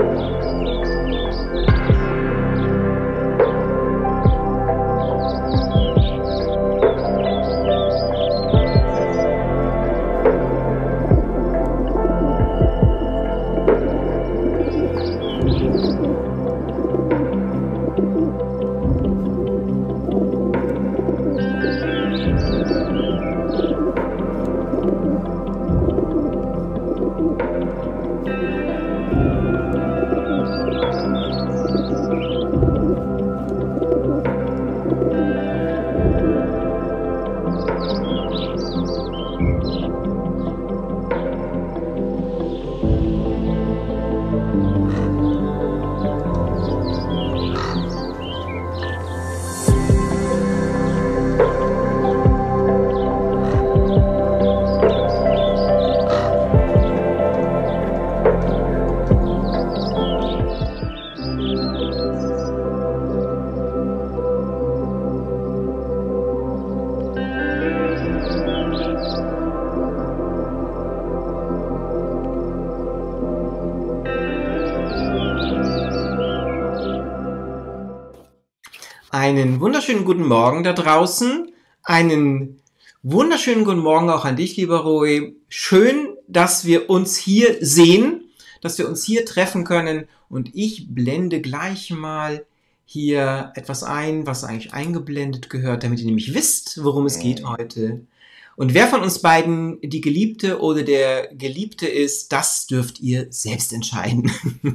Einen wunderschönen guten Morgen da draußen. Einen wunderschönen guten Morgen auch an dich, lieber Roy. Schön, dass wir uns hier sehen, dass wir uns hier treffen können. Und ich blende gleich mal hier etwas ein, was eigentlich eingeblendet gehört, damit ihr nämlich wisst, worum es geht heute. Und wer von uns beiden die Geliebte oder der Geliebte ist, das dürft ihr selbst entscheiden.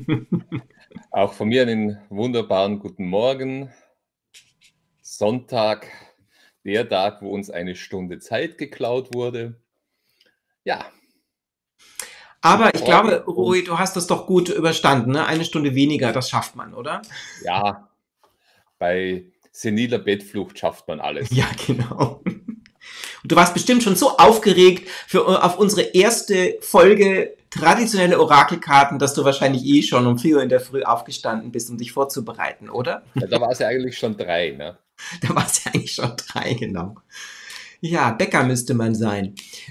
Auch von mir einen wunderbaren guten Morgen. Sonntag, der Tag, wo uns eine Stunde Zeit geklaut wurde. Ja. Aber ich glaube, Roy, du hast das doch gut überstanden, ne? Eine Stunde weniger, das schafft man, oder? Ja, bei seniler Bettflucht schafft man alles. Ja, genau. Und du warst bestimmt schon so aufgeregt auf unsere erste Folge traditionelle Orakelkarten, dass du wahrscheinlich eh schon um 4 Uhr in der Früh aufgestanden bist, um dich vorzubereiten, oder? Ja, da war es ja eigentlich schon 3, ne? Da war es ja eigentlich schon 3, genau. Ja, Bäcker müsste man sein.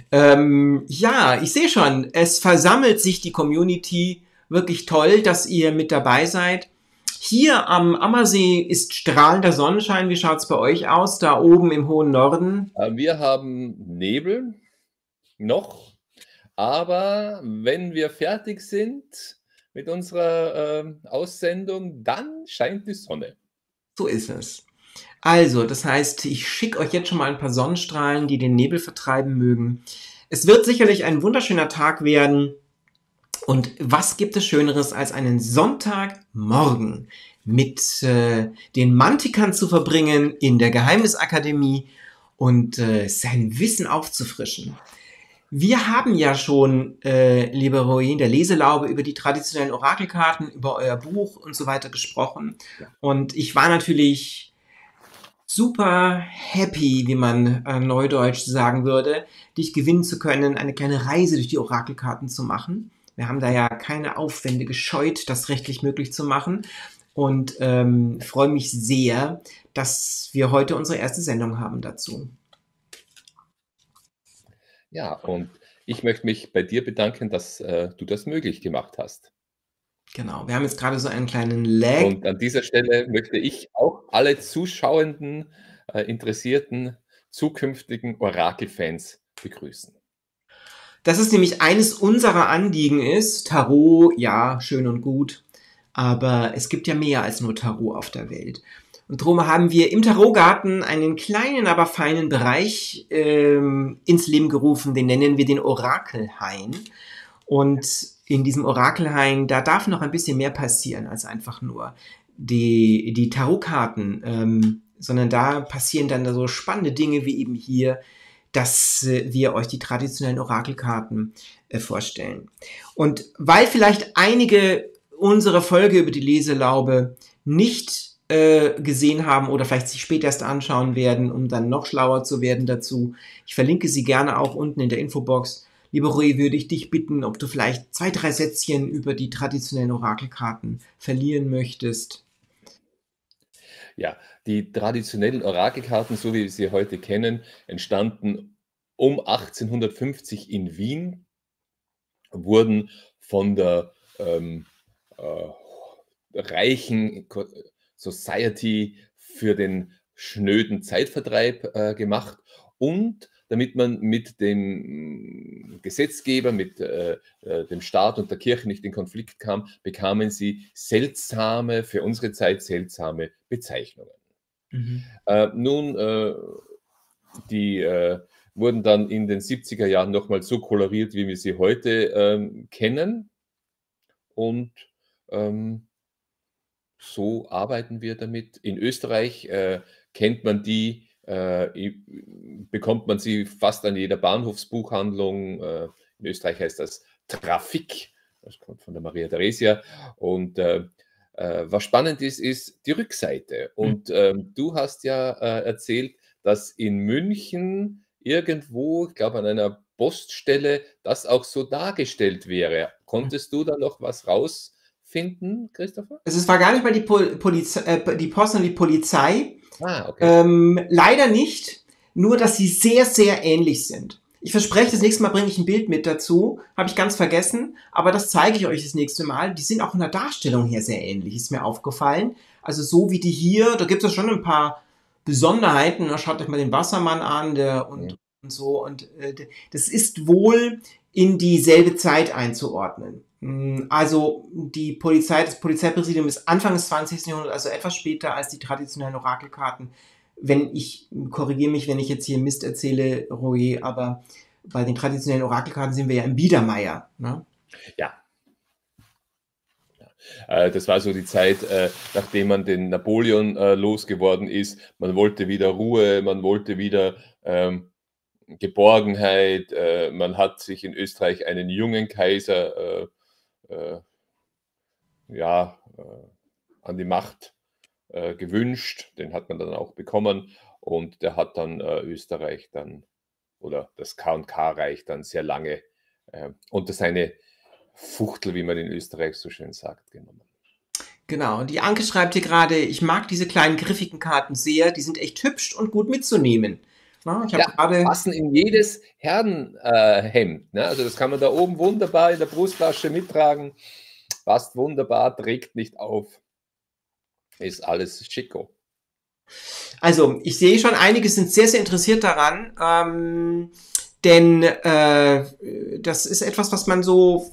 Ja, ich sehe schon, es versammelt sich die Community. Wirklich toll, dass ihr mit dabei seid. Hier am Ammersee ist strahlender Sonnenschein. Wie schaut es bei euch aus, da oben im hohen Norden? Wir haben Nebel noch, aber wenn wir fertig sind mit unserer Aussendung, dann scheint die Sonne. So ist es. Also, das heißt, ich schicke euch jetzt schon mal ein paar Sonnenstrahlen, die den Nebel vertreiben mögen. Es wird sicherlich ein wunderschöner Tag werden. Und was gibt es Schöneres, als einen Sonntagmorgen mit den Mantikern zu verbringen in der Geheimnisakademie und sein Wissen aufzufrischen? Wir haben ja schon, lieber Roy, in der Leselaube über die traditionellen Orakelkarten, über euer Buch und so weiter gesprochen. Und ich war natürlich super happy, wie man neudeutsch sagen würde, dich gewinnen zu können, eine kleine Reise durch die Orakelkarten zu machen. Wir haben da ja keine Aufwände gescheut, das rechtlich möglich zu machen. Und freue mich sehr, dass wir heute unsere erste Sendung haben dazu. Ja, und ich möchte mich bei dir bedanken, dass du das möglich gemacht hast. Genau, wir haben jetzt gerade so einen kleinen Lag. Und an dieser Stelle möchte ich auch alle zuschauenden, interessierten, zukünftigen Orakelfans begrüßen. Das ist nämlich eines unserer Anliegen ist, Tarot, ja, schön und gut, aber es gibt ja mehr als nur Tarot auf der Welt. Und darum haben wir im Tarotgarten einen kleinen, aber feinen Bereich ins Leben gerufen, den nennen wir den Orakelhain. Und in diesem Orakelhain, da darf noch ein bisschen mehr passieren als einfach nur die Tarotkarten, sondern da passieren dann so spannende Dinge wie eben hier, dass wir euch die traditionellen Orakelkarten vorstellen. Und weil vielleicht einige unsere Folge über die Leselaube nicht gesehen haben oder vielleicht sich später erst anschauen werden, um dann noch schlauer zu werden dazu, ich verlinke sie gerne auch unten in der Infobox. Lieber Roy, würde ich dich bitten, ob du vielleicht 2, 3 Sätzchen über die traditionellen Orakelkarten verlieren möchtest. Ja, die traditionellen Orakelkarten, so wie wir sie heute kennen, entstanden um 1850 in Wien, wurden von der reichen Society für den schnöden Zeitvertreib gemacht und damit man mit dem Gesetzgeber, mit dem Staat und der Kirche nicht in Konflikt kam, bekamen sie seltsame, für unsere Zeit seltsame Bezeichnungen. Mhm. Die wurden dann in den 70er Jahren nochmal so koloriert, wie wir sie heute kennen. Und so arbeiten wir damit. In Österreich kennt man die, bekommt man sie fast an jeder Bahnhofsbuchhandlung. In Österreich heißt das Trafik, das kommt von der Maria Theresia. Und was spannend ist, ist die Rückseite. Und du hast ja erzählt, dass in München irgendwo, ich glaube an einer Poststelle, das auch so dargestellt wäre. Konntest du da noch was rausfinden, Christopher? Es war gar nicht mal die Post und die Polizei. Ah, okay. Leider nicht, nur dass sie sehr, sehr ähnlich sind. Ich verspreche, das nächste Mal bringe ich ein Bild mit dazu. Habe ich ganz vergessen, aber das zeige ich euch das nächste Mal. Die sind auch in der Darstellung her sehr ähnlich, ist mir aufgefallen. Also so wie die hier, da gibt es schon ein paar Besonderheiten. Schaut euch mal den Wassermann an und so. Und das ist wohl in dieselbe Zeit einzuordnen. Also das Polizeipräsidium ist Anfang des 20. Jahrhunderts, also etwas später als die traditionellen Orakelkarten. Korrigiere mich, wenn ich jetzt hier Mist erzähle, Roé, aber bei den traditionellen Orakelkarten sind wir ja im Biedermeier. Ne? Ja. Das war so die Zeit, nachdem man den Napoleon losgeworden ist. Man wollte wieder Ruhe, man wollte wieder Geborgenheit. Man hat sich in Österreich einen jungen Kaiser an die Macht gewünscht. Den hat man dann auch bekommen und der hat dann Österreich dann oder das K&K-Reich dann sehr lange unter seine Fuchtel, wie man in Österreich so schön sagt, genommen. Genau, und die Anke schreibt hier gerade, ich mag diese kleinen griffigen Karten sehr, die sind echt hübsch und gut mitzunehmen. Na, passen in jedes Herrenhemd. Ne? Also das kann man da oben wunderbar in der Brusttasche mittragen. Passt wunderbar, trägt nicht auf. Ist alles schicko. Also, ich sehe schon, einige sind sehr, sehr interessiert daran, denn das ist etwas, was man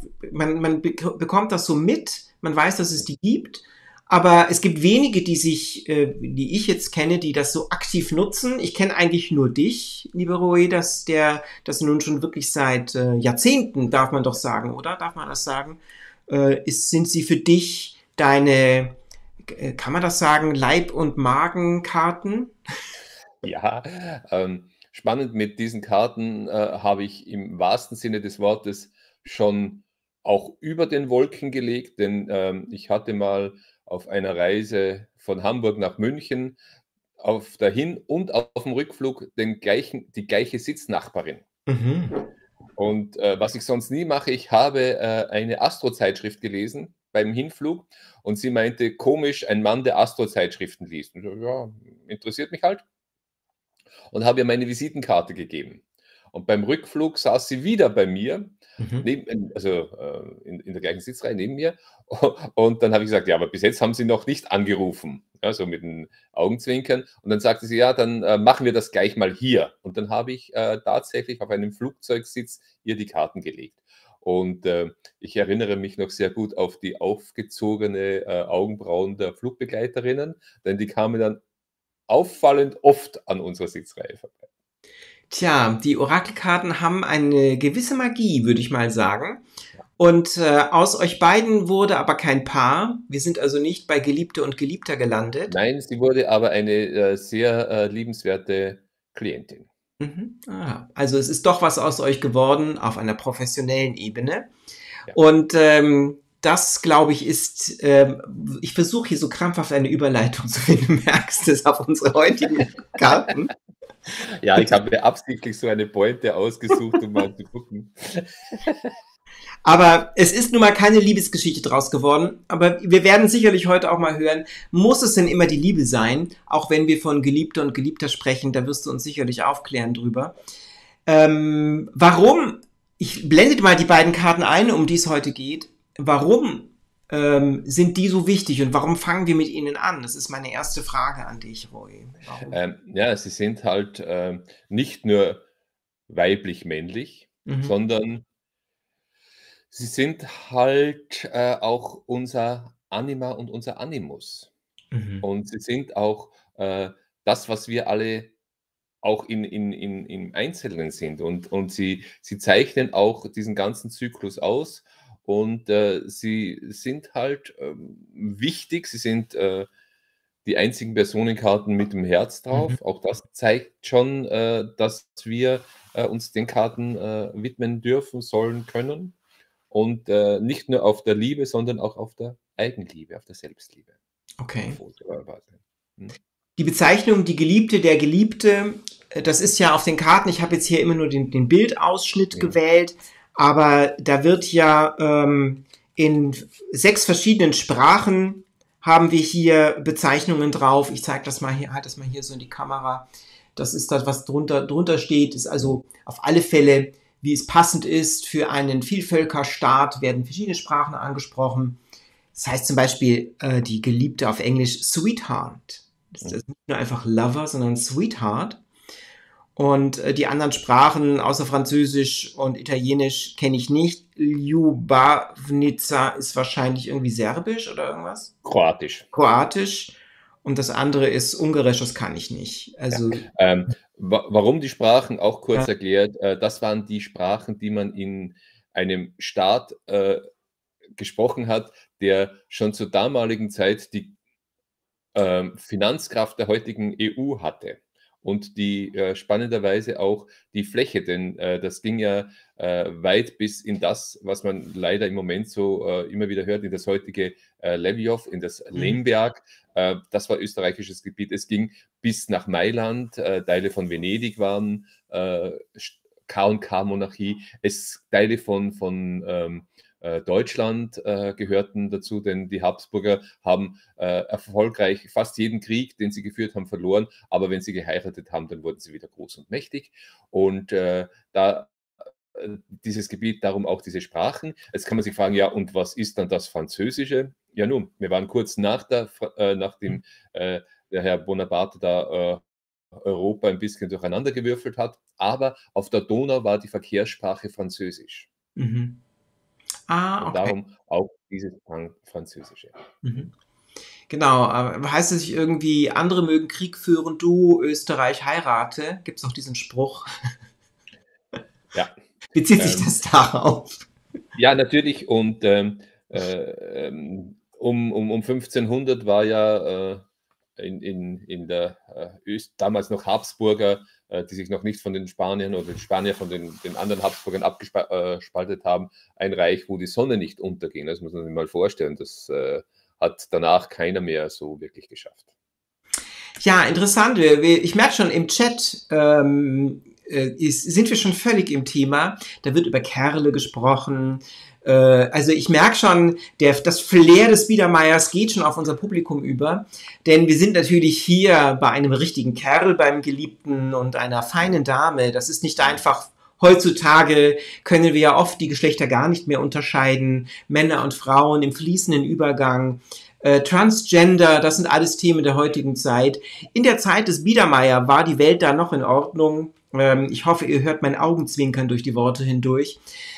bekommt das so mit, man weiß, dass es die gibt, aber es gibt wenige, die ich jetzt kenne, die das so aktiv nutzen. Ich kenne eigentlich nur dich, lieber Roé, das nun schon wirklich seit Jahrzehnten, darf man doch sagen, oder? Darf man das sagen? Sind sie für dich deine, kann man das sagen, Leib- und Magenkarten? Ja, spannend, mit diesen Karten habe ich im wahrsten Sinne des Wortes schon auch über den Wolken gelegt, denn ich hatte mal auf einer Reise von Hamburg nach München auf der Hin- und auf dem Rückflug die gleiche Sitznachbarin. Mhm. Und was ich sonst nie mache, ich habe eine Astro-Zeitschrift gelesen beim Hinflug und sie meinte, komisch, ein Mann, der Astro-Zeitschriften liest. Und so, ja, interessiert mich halt. Und habe ihr meine Visitenkarte gegeben. Und beim Rückflug saß sie wieder bei mir, in der gleichen Sitzreihe neben mir. Und dann habe ich gesagt, ja, aber bis jetzt haben Sie noch nicht angerufen. Ja, so mit den Augenzwinkern. Und dann sagte sie, ja, dann machen wir das gleich mal hier. Und dann habe ich tatsächlich auf einem Flugzeugsitz ihr die Karten gelegt. Und ich erinnere mich noch sehr gut auf die aufgezogene Augenbrauen der Flugbegleiterinnen, denn die kamen dann auffallend oft an unserer Sitzreihe vorbei. Tja, die Orakelkarten haben eine gewisse Magie, würde ich mal sagen. Und aus euch beiden wurde aber kein Paar. Wir sind also nicht bei Geliebte und Geliebter gelandet. Nein, sie wurde aber eine sehr liebenswerte Klientin. Also es ist doch was aus euch geworden auf einer professionellen Ebene. Ja. Und das, glaube ich, ist, ich versuche hier so krampfhaft eine Überleitung zu finden, du merkst es auf unsere heutigen Karten. Ja, ich habe mir absichtlich so eine Pointe ausgesucht, um mal zu gucken. Aber es ist nun mal keine Liebesgeschichte draus geworden. Aber wir werden sicherlich heute auch mal hören, muss es denn immer die Liebe sein? Auch wenn wir von Geliebter und Geliebter sprechen, da wirst du uns sicherlich aufklären drüber. Warum, ich blende mal die beiden Karten ein, um die es heute geht, warum sind die so wichtig und warum fangen wir mit ihnen an? Das ist meine erste Frage an dich, Roy. Warum? Ja, sie sind halt nicht nur weiblich-männlich, Mhm. sondern sie sind halt auch unser Anima und unser Animus. Mhm. Und sie sind auch das, was wir alle auch im Einzelnen sind. Und sie zeichnen auch diesen ganzen Zyklus aus. Und sie sind halt wichtig. Sie sind die einzigen Personenkarten mit dem Herz Mhm. drauf. Auch das zeigt schon, dass wir uns den Karten widmen dürfen, sollen, können. Und nicht nur auf der Liebe, sondern auch auf der Eigenliebe, auf der Selbstliebe. Okay. Auf unserer Basis. Hm? Die Bezeichnung die Geliebte, der Geliebte, das ist ja auf den Karten, ich habe jetzt hier immer nur den Bildausschnitt Ja. gewählt, aber da wird ja in 6 verschiedenen Sprachen haben wir hier Bezeichnungen drauf. Ich zeige das mal hier, halt das mal hier so in die Kamera. Das ist das, was drunter steht, ist also auf alle Fälle, wie es passend ist für einen Vielvölkerstaat, werden verschiedene Sprachen angesprochen. Das heißt zum Beispiel die Geliebte auf Englisch Sweetheart. Das ist nicht nur einfach Lover, sondern Sweetheart. Und die anderen Sprachen außer Französisch und Italienisch kenne ich nicht. Ljubavnica ist wahrscheinlich irgendwie Serbisch oder irgendwas. Kroatisch. Kroatisch. Und das andere ist Ungarisch, das kann ich nicht. Ja. Also, Warum die Sprachen, auch ja. kurz erklärt, das waren die Sprachen, die man in einem Staat gesprochen hat, der schon zur damaligen Zeit die Finanzkraft der heutigen EU hatte und die spannenderweise auch die Fläche, denn das ging ja weit bis in das, was man leider im Moment so immer wieder hört, in das heutige Lviov, in das Mhm. Lemberg. Das war österreichisches Gebiet. Es ging bis nach Mailand, Teile von Venedig waren K&K-Monarchie, Teile von Deutschland gehörten dazu, denn die Habsburger haben erfolgreich fast jeden Krieg, den sie geführt haben, verloren. Aber wenn sie geheiratet haben, dann wurden sie wieder groß und mächtig. Und dieses Gebiet, darum auch diese Sprachen. Jetzt kann man sich fragen, ja, und was ist dann das Französische? Ja nun, wir waren kurz nachdem der Herr Bonaparte da Europa ein bisschen durcheinandergewürfelt hat, aber auf der Donau war die Verkehrssprache Französisch. Mhm. Ah, Und okay. darum auch dieses Französische. Mhm. Genau, heißt es nicht irgendwie, andere mögen Krieg führen, du Österreich heirate? Gibt es noch diesen Spruch? Ja, Bezieht sich ähm, das darauf? ja, natürlich. Und um 1500 war ja in der damals noch Habsburger, die sich noch nicht von den Spaniern oder den Spanier von den anderen Habsburgern abgespaltet haben, ein Reich, wo die Sonne nicht unterging. Das muss man sich mal vorstellen. Das hat danach keiner mehr so wirklich geschafft. Ja, interessant. Ich merke schon im Chat, sind wir schon völlig im Thema. Da wird über Kerle gesprochen. Also ich merke schon, das Flair des Biedermeiers geht schon auf unser Publikum über. Denn wir sind natürlich hier bei einem richtigen Kerl, beim Geliebten und einer feinen Dame. Das ist nicht einfach. Heutzutage können wir ja oft die Geschlechter gar nicht mehr unterscheiden. Männer und Frauen im fließenden Übergang. Transgender, das sind alles Themen der heutigen Zeit. In der Zeit des Biedermeier war die Welt da noch in Ordnung. Ich hoffe, ihr hört mein Augenzwinkern durch die Worte hindurch.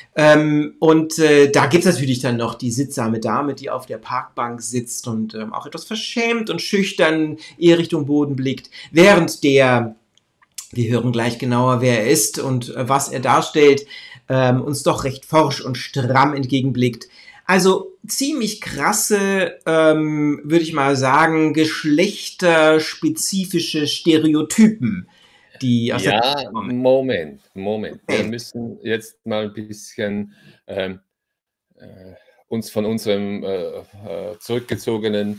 Da gibt es natürlich dann noch die sittsame Dame, die auf der Parkbank sitzt und auch etwas verschämt und schüchtern eher Richtung Boden blickt, während wir hören gleich genauer, wer er ist und was er darstellt, uns doch recht forsch und stramm entgegenblickt. Also ziemlich krasse, würde ich mal sagen, geschlechterspezifische Stereotypen, die aus der Ja, Zeit kommen. Moment. Wir Okay. müssen jetzt mal ein bisschen uns von unserem zurückgezogenen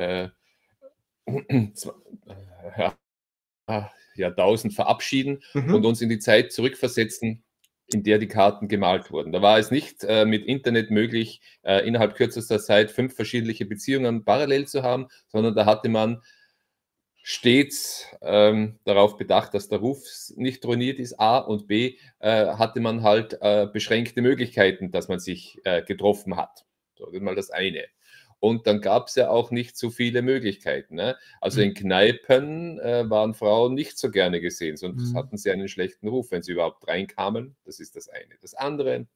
ja, Jahrtausend verabschieden und Mhm. uns in die Zeit zurückversetzen, in der die Karten gemalt wurden. Da war es nicht mit Internet möglich, innerhalb kürzester Zeit 5 verschiedene Beziehungen parallel zu haben, sondern da hatte man stets darauf bedacht, dass der Ruf nicht ruiniert ist, A, und B, hatte man halt beschränkte Möglichkeiten, dass man sich getroffen hat. So, das ist mal das eine. Und dann gab es ja auch nicht so viele Möglichkeiten. Ne? Also in Kneipen waren Frauen nicht so gerne gesehen, sonst hatten sie einen schlechten Ruf, wenn sie überhaupt reinkamen. Das ist das eine. Das andere,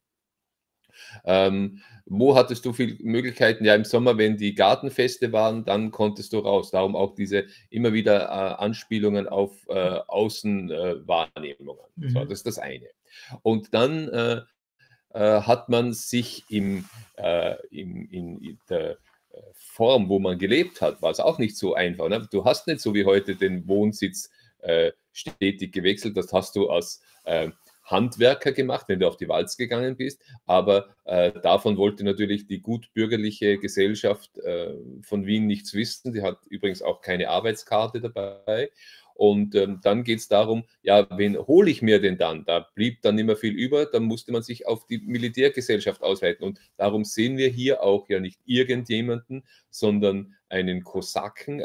wo hattest du viele Möglichkeiten? Ja, im Sommer, wenn die Gartenfeste waren, dann konntest du raus. Darum auch diese immer wieder Anspielungen auf Außenwahrnehmungen. So, Mhm. das ist das eine. Und dann hat man sich in der Form, wo man gelebt hat, war es auch nicht so einfach. Ne? Du hast nicht so wie heute den Wohnsitz stetig gewechselt. Das hast du als Handwerker gemacht, wenn du auf die Walz gegangen bist. Aber davon wollte natürlich die gutbürgerliche Gesellschaft von Wien nichts wissen. Die hat übrigens auch keine Arbeitskarte dabei. Und dann geht es darum, ja, wen hole ich mir denn dann? Da blieb dann nicht mehr viel über, dann musste man sich auf die Militärgesellschaft ausweiten. Und darum sehen wir hier auch ja nicht irgendjemanden, sondern einen Kosaken,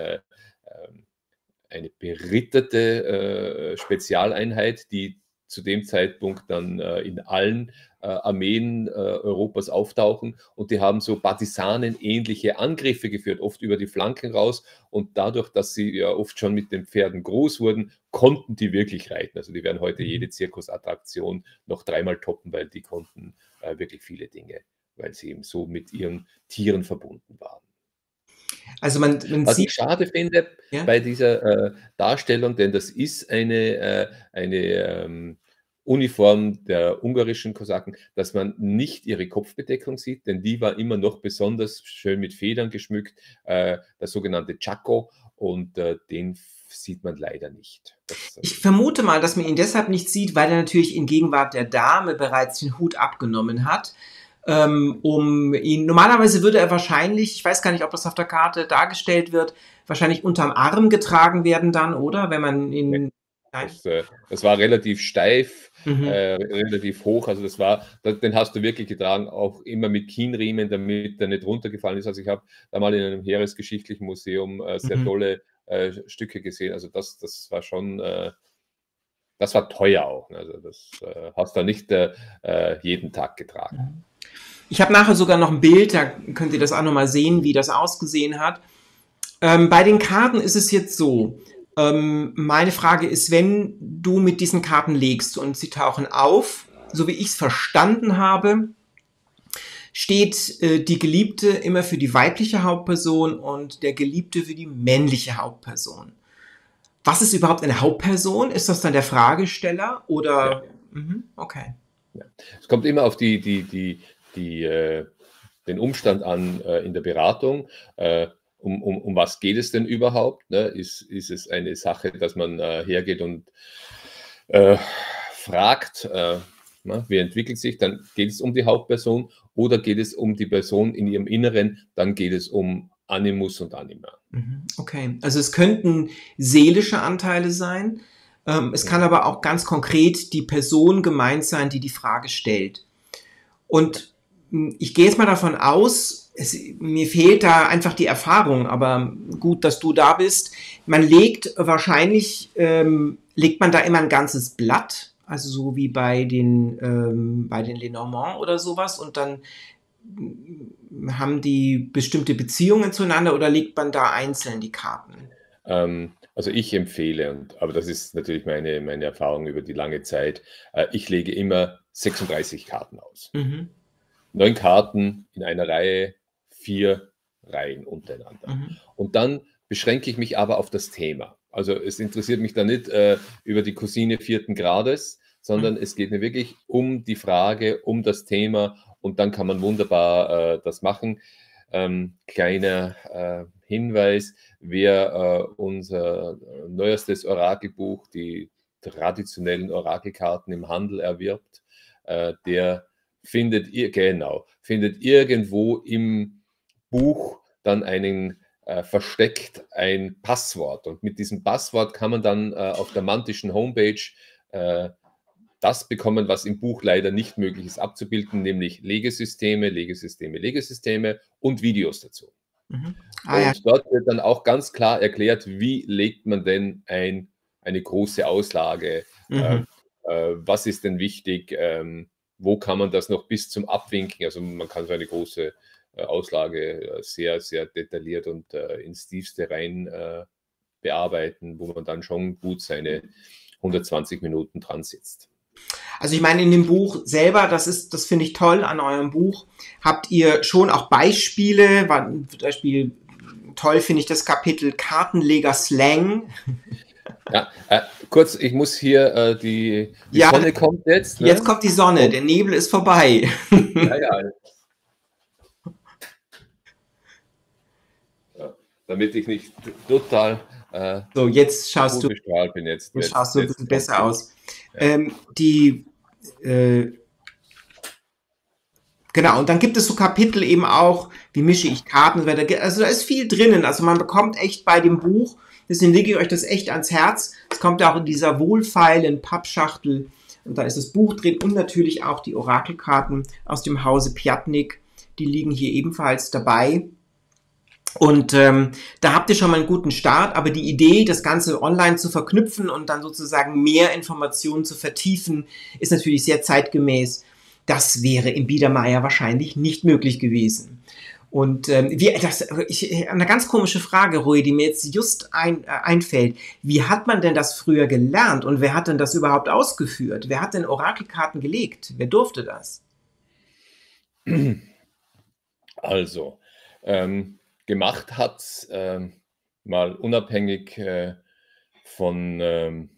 eine beritterte Spezialeinheit, die zu dem Zeitpunkt dann in allen Armeen Europas auftauchen, und die haben so partisanenähnliche Angriffe geführt, oft über die Flanken raus, und dadurch, dass sie ja oft schon mit den Pferden groß wurden, konnten die wirklich reiten. Also die werden heute jede Zirkusattraktion noch dreimal toppen, weil die konnten wirklich viele Dinge, weil sie eben so mit ihren Tieren verbunden waren. Also man Was ich sieht, schade finde ja. bei dieser Darstellung, denn das ist eine Uniform der ungarischen Kosaken, dass man nicht ihre Kopfbedeckung sieht, denn die war immer noch besonders schön mit Federn geschmückt, der sogenannte Tschako, und den sieht man leider nicht. Ich vermute mal, dass man ihn deshalb nicht sieht, weil er natürlich in Gegenwart der Dame bereits den Hut abgenommen hat. Normalerweise würde er wahrscheinlich, ich weiß gar nicht, ob das auf der Karte dargestellt wird, wahrscheinlich unterm Arm getragen werden dann, oder? Wenn man ihn. Nein? Das war relativ steif, Mhm. relativ hoch. Also den hast du wirklich getragen, auch immer mit Kienriemen, damit der nicht runtergefallen ist. Also ich habe da mal in einem Heeresgeschichtlichen Museum sehr Mhm. tolle Stücke gesehen. Also das war schon, das war teuer auch. Ne? Also das hast du nicht jeden Tag getragen. Ich habe nachher sogar noch ein Bild, da könnt ihr das auch nochmal sehen, wie das ausgesehen hat. Bei den Karten ist es jetzt so. Meine Frage ist, wenn du mit diesen Karten legst und sie tauchen auf, so wie ich es verstanden habe, steht die Geliebte immer für die weibliche Hauptperson und der Geliebte für die männliche Hauptperson. Was ist überhaupt eine Hauptperson? Ist das dann der Fragesteller Ja. oder? Okay. Ja. Es kommt immer auf den Umstand an in der Beratung. Um was geht es denn überhaupt? Ne? Ist es eine Sache, dass man hergeht und fragt, wie entwickelt sich, dann geht es um die Hauptperson, oder geht es um die Person in ihrem Inneren, dann geht es um Animus und Anima. Okay, also es könnten seelische Anteile sein. Es kann aber auch ganz konkret die Person gemeint sein, die die Frage stellt. Und ich gehe jetzt mal davon aus, mir fehlt da einfach die Erfahrung, aber gut, dass du da bist. Man legt wahrscheinlich, legt man da immer ein ganzes Blatt, also so wie bei den Lenormand oder sowas, und dann haben die bestimmte Beziehungen zueinander, oder legt man da einzeln die Karten? Also ich empfehle, aber das ist natürlich meine Erfahrung über die lange Zeit, ich lege immer 36 Karten aus. Mhm. 9 Karten in einer Reihe, 4 Reihen untereinander. Mhm. Und dann beschränke ich mich aber auf das Thema. Also es interessiert mich dann nicht über die Cousine 4. Grades, sondern es geht mir wirklich um die Frage, um das Thema, und dann kann man wunderbar das machen. Kleiner Hinweis, wer unser neuestes Orakelbuch, die traditionellen Orakelkarten im Handel erwirbt, der findet irgendwo im Buch dann versteckt ein Passwort. Und mit diesem Passwort kann man dann auf der mantischen Homepage das bekommen, was im Buch leider nicht möglich ist abzubilden, nämlich Legesysteme, Legesysteme, Legesysteme und Videos dazu. Mhm. Ja. Und dort wird dann auch ganz klar erklärt, wie legt man denn eine große Auslage, Mhm. was ist denn wichtig, wo kann man das noch bis zum Abwinken, also man kann so eine große Auslage sehr, sehr detailliert und ins Tiefste rein bearbeiten, wo man dann schon gut seine 120 Minuten dran sitzt. Also ich meine, in dem Buch selber, das finde ich toll an eurem Buch, habt ihr schon auch Beispiele, zum Beispiel toll finde ich das Kapitel Kartenleger Slang. Ja, kurz, ich muss hier, die Ja, Sonne kommt jetzt. Ne? Jetzt kommt die Sonne, der Nebel ist vorbei. Ja, ja. Damit ich nicht total so, jetzt schaust du, bin jetzt ein bisschen besser aus. Ja. Genau, und dann gibt es so Kapitel eben auch, wie mische ich Karten, also da ist viel drinnen, also man bekommt echt bei dem Buch, deswegen lege ich euch das echt ans Herz, es kommt auch in dieser wohlfeilen Pappschachtel und da ist das Buch drin und natürlich auch die Orakelkarten aus dem Hause Pjatnik, die liegen hier ebenfalls dabei. Und da habt ihr schon mal einen guten Start, aber die Idee, das Ganze online zu verknüpfen und dann sozusagen mehr Informationen zu vertiefen, ist natürlich sehr zeitgemäß. Das wäre im Biedermeier wahrscheinlich nicht möglich gewesen. Und eine ganz komische Frage, Rui, die mir jetzt just einfällt. Wie hat man denn das früher gelernt und wer hat denn das überhaupt ausgeführt? Wer hat denn Orakelkarten gelegt? Wer durfte das? Also, gemacht hat mal unabhängig von dem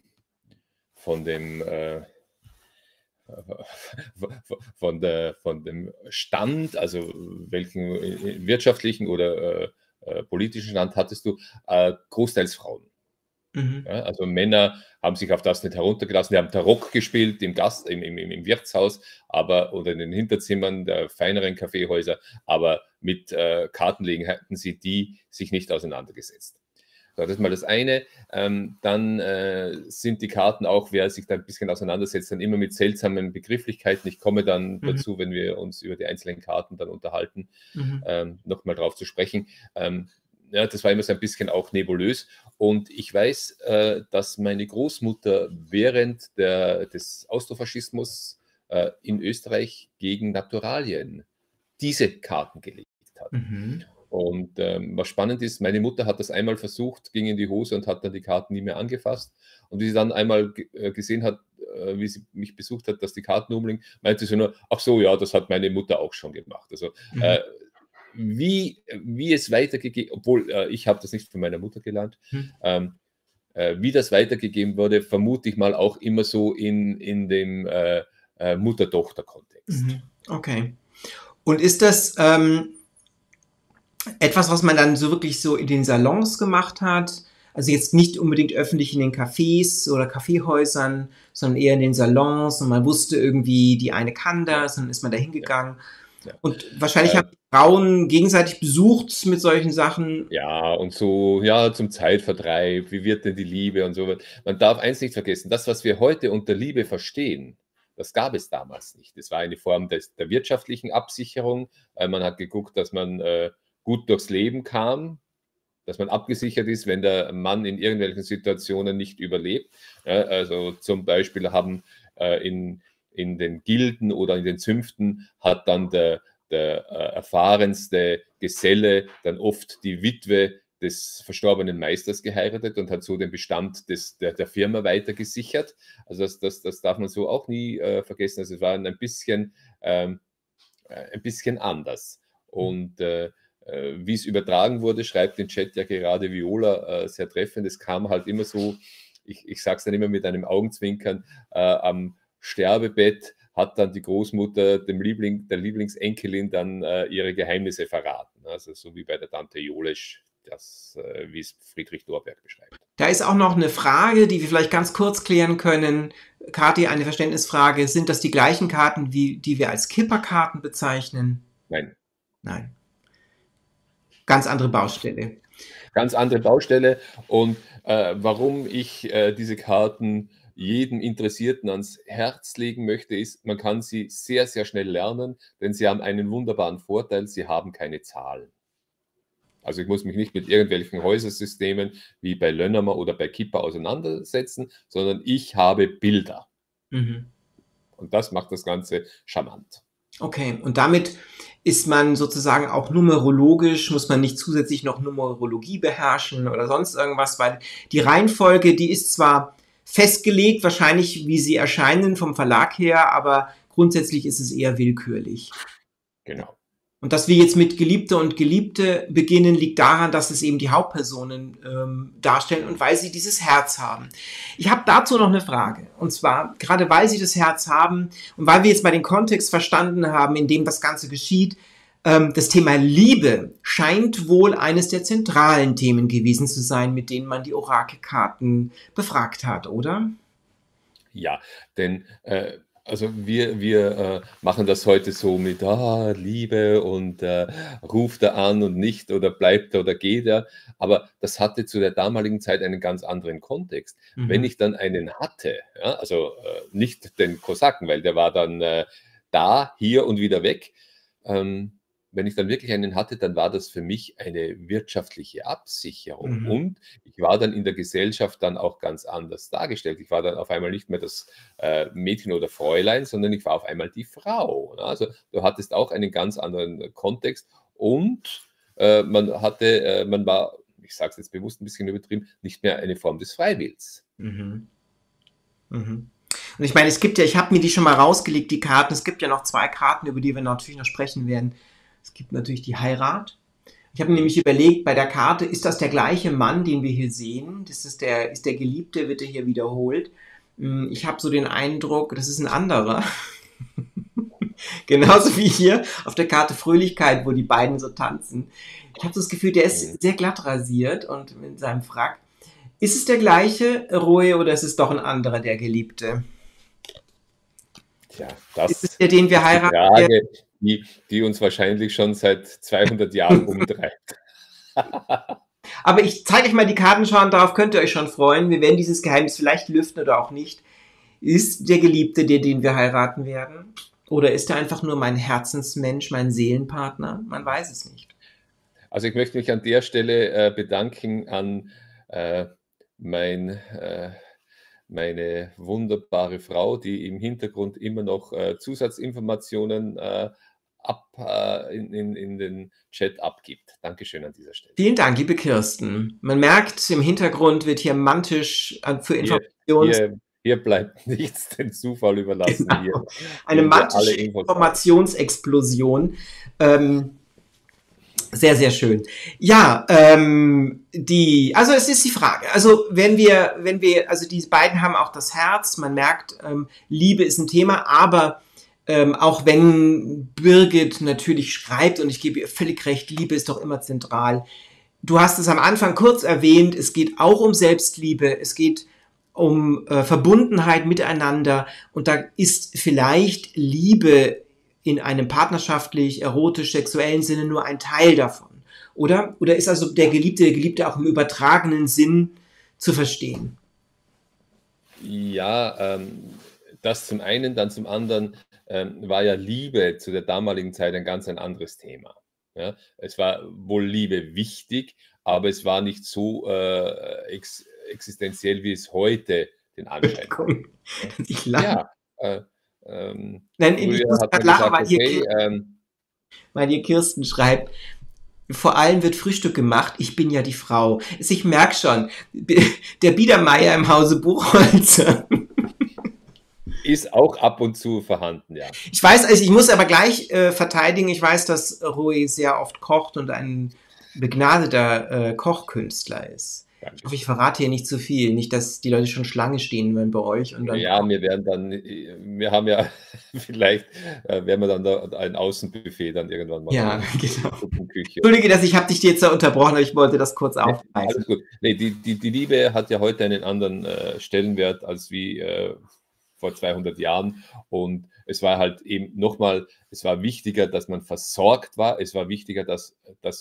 Stand, also welchen wirtschaftlichen oder politischen Stand hattest du, großteils Frauen. Mhm. Ja, also Männer haben sich auf das nicht heruntergelassen, die haben Tarock gespielt im Wirtshaus, oder in den Hinterzimmern der feineren Kaffeehäuser, aber mit Kartenlegen hatten sie die sich nicht auseinandergesetzt. So, das ist mal das eine. Dann sind die Karten auch, wer sich da ein bisschen auseinandersetzt, dann immer mit seltsamen Begrifflichkeiten. Ich komme dann dazu, wenn wir uns über die einzelnen Karten dann unterhalten, nochmal drauf zu sprechen. Ja, das war immer so ein bisschen auch nebulös. Und ich weiß, dass meine Großmutter während des Austrofaschismus in Österreich gegen Naturalien diese Karten gelegt hat. Mhm. Und was spannend ist, meine Mutter hat das einmal versucht, ging in die Hose und hat dann die Karten nie mehr angefasst. Und wie sie dann einmal gesehen hat, wie sie mich besucht hat, dass die Karten umliegen, meinte sie nur, ach so, ja, das hat meine Mutter auch schon gemacht. Also wie es weitergegeben, obwohl ich habe das nicht von meiner Mutter gelernt, wie das weitergegeben wurde, vermute ich mal auch immer so in dem Mutter-Tochter-Kontext. Okay. Und ist das etwas, was man dann so wirklich so in den Salons gemacht hat? Also jetzt nicht unbedingt öffentlich in den Cafés oder Kaffeehäusern, sondern eher in den Salons und man wusste irgendwie, die eine kann das und dann ist man da hingegangen. Ja. Und wahrscheinlich haben Frauen gegenseitig besucht mit solchen Sachen. Ja, und so, ja, zum Zeitvertreib, wie wird denn die Liebe und so. Man darf eins nicht vergessen, das, was wir heute unter Liebe verstehen, das gab es damals nicht. Es war eine Form der wirtschaftlichen Absicherung. Man hat geguckt, dass man gut durchs Leben kam, dass man abgesichert ist, wenn der Mann in irgendwelchen Situationen nicht überlebt. Also zum Beispiel haben in den Gilden oder in den Zünften hat dann der erfahrenste Geselle dann oft die Witwe des verstorbenen Meisters geheiratet und hat so den Bestand der Firma weiter gesichert. Also das darf man so auch nie vergessen. Also es war ein bisschen anders. Und wie es übertragen wurde, schreibt den Chat ja gerade Viola sehr treffend. Es kam halt immer so, ich sage es dann immer mit einem Augenzwinkern, am Sterbebett hat dann die Großmutter der Lieblingsenkelin dann ihre Geheimnisse verraten. Also so wie bei der Tante Jolesch, wie es Friedrich Dorberg beschreibt. Da ist auch noch eine Frage, die wir vielleicht ganz kurz klären können. Kathi, eine Verständnisfrage. Sind das die gleichen Karten, die wir als Kipperkarten bezeichnen? Nein. Nein. Ganz andere Baustelle. Ganz andere Baustelle. Und warum ich diese Karten jedem Interessierten ans Herz legen möchte, ist, man kann sie sehr, sehr schnell lernen, denn sie haben einen wunderbaren Vorteil, sie haben keine Zahlen. Also ich muss mich nicht mit irgendwelchen Häusersystemen wie bei Lönnermer oder bei Kipper auseinandersetzen, sondern ich habe Bilder. Und Und das macht das Ganze charmant. Okay, und damit ist man sozusagen auch numerologisch, muss man nicht zusätzlich noch Numerologie beherrschen oder sonst irgendwas, weil die Reihenfolge, die ist zwar festgelegt, wahrscheinlich wie sie erscheinen vom Verlag her, aber grundsätzlich ist es eher willkürlich. Genau. Und dass wir jetzt mit Geliebte und Geliebte beginnen, liegt daran, dass es eben die Hauptpersonen darstellen und weil sie dieses Herz haben. Ich habe dazu noch eine Frage. Und zwar, gerade weil sie das Herz haben und weil wir jetzt mal den Kontext verstanden haben, in dem das Ganze geschieht, das Thema Liebe scheint wohl eines der zentralen Themen gewesen zu sein, mit denen man die Orakelkarten befragt hat, oder? Ja, denn also wir machen das heute so mit Liebe und ruft er an und nicht oder bleibt er oder geht er. Aber das hatte zu der damaligen Zeit einen ganz anderen Kontext. Wenn ich dann einen hatte, ja, also nicht den Kosaken, weil der war dann da, hier und wieder weg. Wenn ich dann wirklich einen hatte, dann war das für mich eine wirtschaftliche Absicherung. Und ich war dann in der Gesellschaft dann auch ganz anders dargestellt. Ich war dann auf einmal nicht mehr das Mädchen oder Fräulein, sondern ich war auf einmal die Frau. Also du hattest auch einen ganz anderen Kontext und man war, ich sage es jetzt bewusst ein bisschen übertrieben, nicht mehr eine Form des Freiwills. Mhm. Mhm. Und ich meine, es gibt ja, ich habe mir die schon mal rausgelegt, die Karten. Es gibt ja noch 2 Karten, über die wir natürlich noch sprechen werden. Es gibt natürlich die Heirat. Ich habe mir nämlich überlegt, bei der Karte, ist das der gleiche Mann, den wir hier sehen? Ist der Geliebte, wird er hier wiederholt? Ich habe so den Eindruck, das ist ein anderer. Genauso wie hier auf der Karte Fröhlichkeit, wo die beiden so tanzen. Ich habe so das Gefühl, der ist sehr glatt rasiert und mit seinem Frack. Ist es der gleiche, Roe, oder ist es doch ein anderer, der Geliebte? Tja, Ist es der, den wir ist die heiraten? Frage, die uns wahrscheinlich schon seit 200 Jahren umtreibt. Aber ich zeige euch mal die Karten schon, darauf könnt ihr euch schon freuen. Wir werden dieses Geheimnis vielleicht lüften oder auch nicht. Ist der Geliebte der, den wir heiraten werden? Oder ist er einfach nur mein Herzensmensch, mein Seelenpartner? Man weiß es nicht. Also ich möchte mich an der Stelle bedanken an meine wunderbare Frau, die im Hintergrund immer noch Zusatzinformationen in den Chat abgibt. Dankeschön an dieser Stelle. Vielen Dank, liebe Kirsten. Man merkt, im Hintergrund wird hier mantisch für Informationen. Hier bleibt nichts dem Zufall überlassen. Genau. Hier Eine geben wir alle mantische Infos raus. Informationsexplosion. Sehr, sehr schön. Ja, also es ist die Frage. Also wenn wir, also die beiden haben auch das Herz, man merkt, Liebe ist ein Thema, aber auch wenn Birgit natürlich schreibt, und ich gebe ihr völlig recht, Liebe ist doch immer zentral. Du hast es am Anfang kurz erwähnt, es geht auch um Selbstliebe, es geht um Verbundenheit miteinander, und da ist vielleicht Liebe in einem partnerschaftlich, erotisch, sexuellen Sinne nur ein Teil davon. Oder? Oder ist also der Geliebte auch im übertragenen Sinn zu verstehen? Ja, das zum einen, dann zum anderen war ja Liebe zu der damaligen Zeit ein anderes Thema. Ja? Es war wohl Liebe wichtig, aber es war nicht so existenziell, wie es heute den Anschein hat. Ich lache. Ja, Nein, ich muss gerade lachen, weil hier Kirsten schreibt, vor allem wird Frühstück gemacht, ich bin ja die Frau. Ich merke schon, der Biedermeier im Hause Buchholzer ist auch ab und zu vorhanden, ja. Ich weiß, also ich muss aber gleich verteidigen, ich weiß, dass Rui sehr oft kocht und ein begnadeter Kochkünstler ist. Ich hoffe, ich verrate hier nicht zu viel, nicht, dass die Leute schon Schlange stehen wollen bei euch. Und dann ja, wir haben ja, vielleicht werden wir dann da ein Außenbuffet dann irgendwann mal. Ja, genau. Entschuldige, dass ich habe dich jetzt da unterbrochen, aber ich wollte das kurz aufweisen. Alles gut. Nee, die Liebe hat ja heute einen anderen Stellenwert als wie vor 200 Jahren, und es war halt eben nochmal, es war wichtiger, dass man versorgt war, es war wichtiger, dass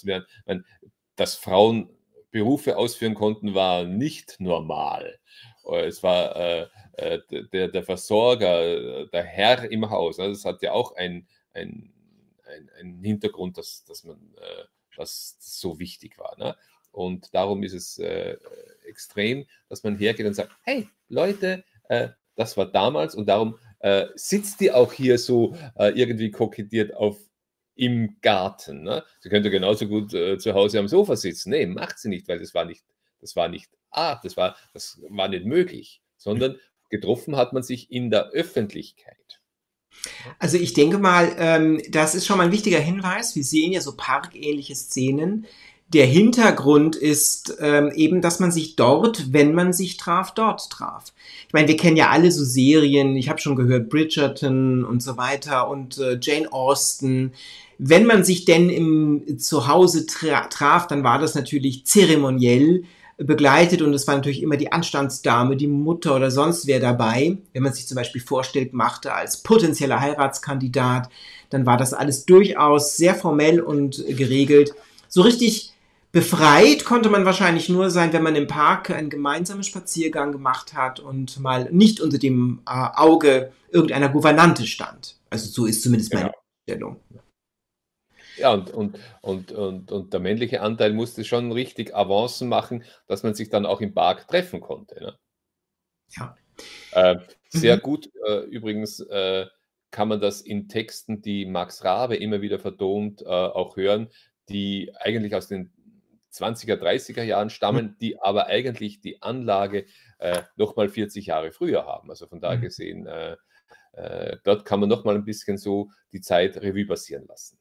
Frauen Berufe ausführen konnten, war nicht normal. Es war der Versorger, der Herr im Haus. Also das hat ja auch einen Hintergrund, dass das so wichtig war. Ne? Und darum ist es extrem, dass man hergeht und sagt, hey Leute, das war damals, und darum sitzt die auch hier so irgendwie kokettiert im Garten. Ne? Sie könnte genauso gut zu Hause am Sofa sitzen. Nee, macht sie nicht, weil das war nicht das war nicht möglich, sondern getroffen hat man sich in der Öffentlichkeit. Also ich denke mal, das ist schon mal ein wichtiger Hinweis. Wir sehen ja so parkähnliche Szenen. Der Hintergrund ist eben, dass man sich dort, wenn man sich traf, dort traf. Ich meine, wir kennen ja alle so Serien, ich habe schon gehört, Bridgerton und so weiter und Jane Austen. Wenn man sich denn im Zuhause traf, dann war das natürlich zeremoniell begleitet und es war natürlich immer die Anstandsdame, die Mutter oder sonst wer dabei. Wenn man sich zum Beispiel vorstellt, machte als potenzieller Heiratskandidat, dann war das alles durchaus sehr formell und geregelt. So richtig befreit konnte man wahrscheinlich nur sein, wenn man im Park einen gemeinsamen Spaziergang gemacht hat und mal nicht unter dem Auge irgendeiner Gouvernante stand. Also so ist zumindest meine Vorstellung. Ja, und der männliche Anteil musste schon richtig Avancen machen, dass man sich dann auch im Park treffen konnte. Ne? Ja. Sehr gut, übrigens kann man das in Texten, die Max Rabe immer wieder vertont, auch hören, die eigentlich aus den 20er, 30er Jahren stammen, die aber eigentlich die Anlage nochmal 40 Jahre früher haben. Also von da gesehen, dort kann man nochmal ein bisschen so die Zeit Revue passieren lassen.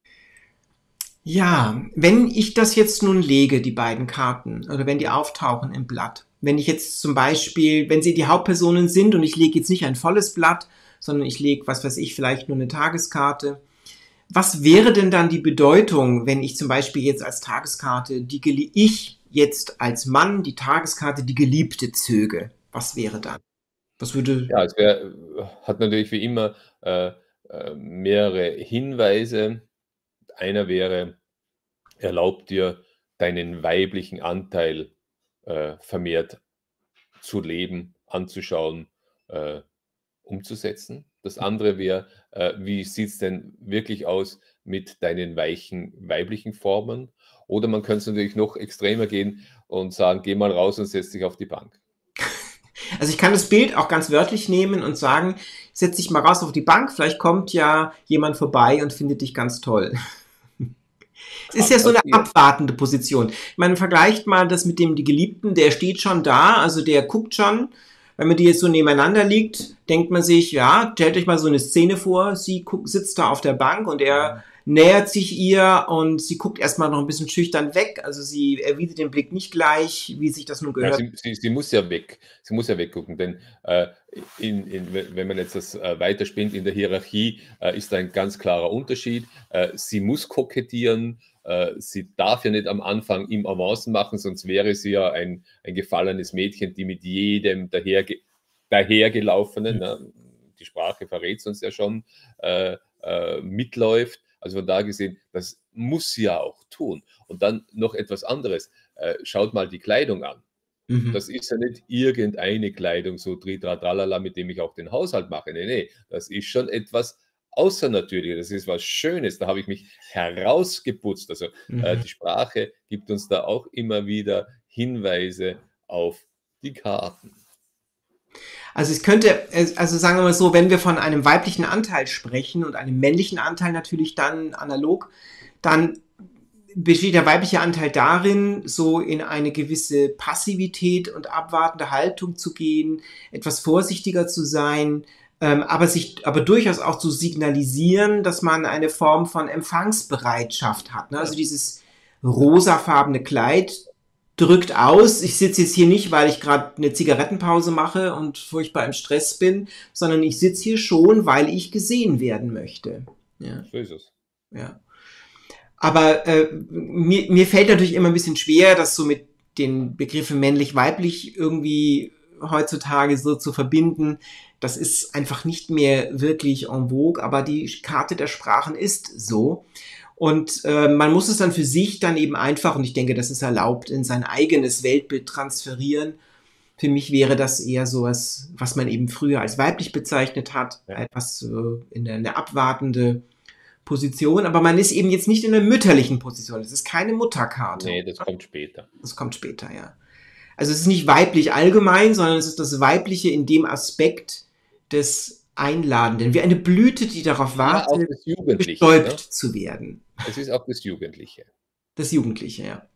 Ja, wenn ich das jetzt nun lege, die beiden Karten, oder wenn die auftauchen im Blatt, wenn ich jetzt zum Beispiel, wenn sie die Hauptpersonen sind und ich lege jetzt nicht ein volles Blatt, sondern ich lege, was weiß ich, vielleicht nur eine Tageskarte, was wäre denn dann die Bedeutung, wenn ich zum Beispiel jetzt als Tageskarte ich jetzt als Mann die Tageskarte die Geliebte zöge? Was wäre dann? Was würde... Ja, es hat natürlich wie immer mehrere Hinweise. Einer wäre, erlaubt dir, deinen weiblichen Anteil vermehrt zu leben, anzuschauen, umzusetzen. Das andere wäre, wie sieht es denn wirklich aus mit deinen weichen weiblichen Formen? Oder man könnte es natürlich noch extremer gehen und sagen, geh mal raus und setz dich auf die Bank. Also ich kann das Bild auch ganz wörtlich nehmen und sagen, setz dich mal raus auf die Bank, vielleicht kommt ja jemand vorbei und findet dich ganz toll. Es ist ja so eine abwartende Position. Ich meine, vergleicht mal das mit die Geliebten, der steht schon da, also der guckt schon. Wenn man die jetzt so nebeneinander liegt, denkt man sich, ja, stellt euch mal so eine Szene vor, sie sitzt da auf der Bank und er nähert sich ihr und sie guckt erstmal noch ein bisschen schüchtern weg, also sie erwidert den Blick nicht gleich, wie sich das nun gehört. Ja, sie muss ja weg, sie muss ja weggucken, denn wenn man jetzt das weiterspinnt in der Hierarchie, ist da ein ganz klarer Unterschied. Sie muss kokettieren, sie darf ja nicht am Anfang im Avancen machen, sonst wäre sie ja ein gefallenes Mädchen, die mit jedem dahergelaufenen, die Sprache verrät es uns ja schon, mitläuft. Also von da gesehen, das muss sie ja auch tun. Und dann noch etwas anderes. Schaut mal die Kleidung an. Das ist ja nicht irgendeine Kleidung, so tralala, mit dem ich auch den Haushalt mache. Nee, das ist schon etwas Außernatürliches. Das ist was Schönes. Da habe ich mich herausgeputzt. Also die Sprache gibt uns da auch immer wieder Hinweise auf die Karten. Also es könnte, also sagen wir mal so, wenn wir von einem weiblichen Anteil sprechen und einem männlichen Anteil natürlich dann analog, dann besteht der weibliche Anteil darin, so in eine gewisse Passivität und abwartende Haltung zu gehen, etwas vorsichtiger zu sein, aber durchaus auch zu signalisieren, dass man eine Form von Empfangsbereitschaft hat. Ne? Also dieses rosafarbene Kleid drückt aus, ich sitze jetzt hier nicht, weil ich gerade eine Zigarettenpause mache und furchtbar im Stress bin, sondern ich sitze hier schon, weil ich gesehen werden möchte. Ja. So ist es. Ja. Aber mir fällt natürlich immer ein bisschen schwer, das so mit den Begriffen männlich-weiblich irgendwie heutzutage so zu verbinden. Das ist einfach nicht mehr wirklich en vogue, aber die Karte der Sprachen ist so. Und man muss es dann für sich dann eben einfach, und ich denke, das ist erlaubt, in sein eigenes Weltbild transferieren. Für mich wäre das eher sowas, was man eben früher als weiblich bezeichnet hat, etwas in eine abwartende Position, aber man ist eben jetzt nicht in einer mütterlichen Position. Das ist keine Mutterkarte. Nee, das kommt später. Das kommt später, ja. Also es ist nicht weiblich allgemein, sondern es ist das Weibliche in dem Aspekt des Einladenden, wie eine Blüte, die darauf Ja, auch wartet, das Jugendliche, bestäubt ne? zu werden. Es ist auch das Jugendliche. Das Jugendliche, ja.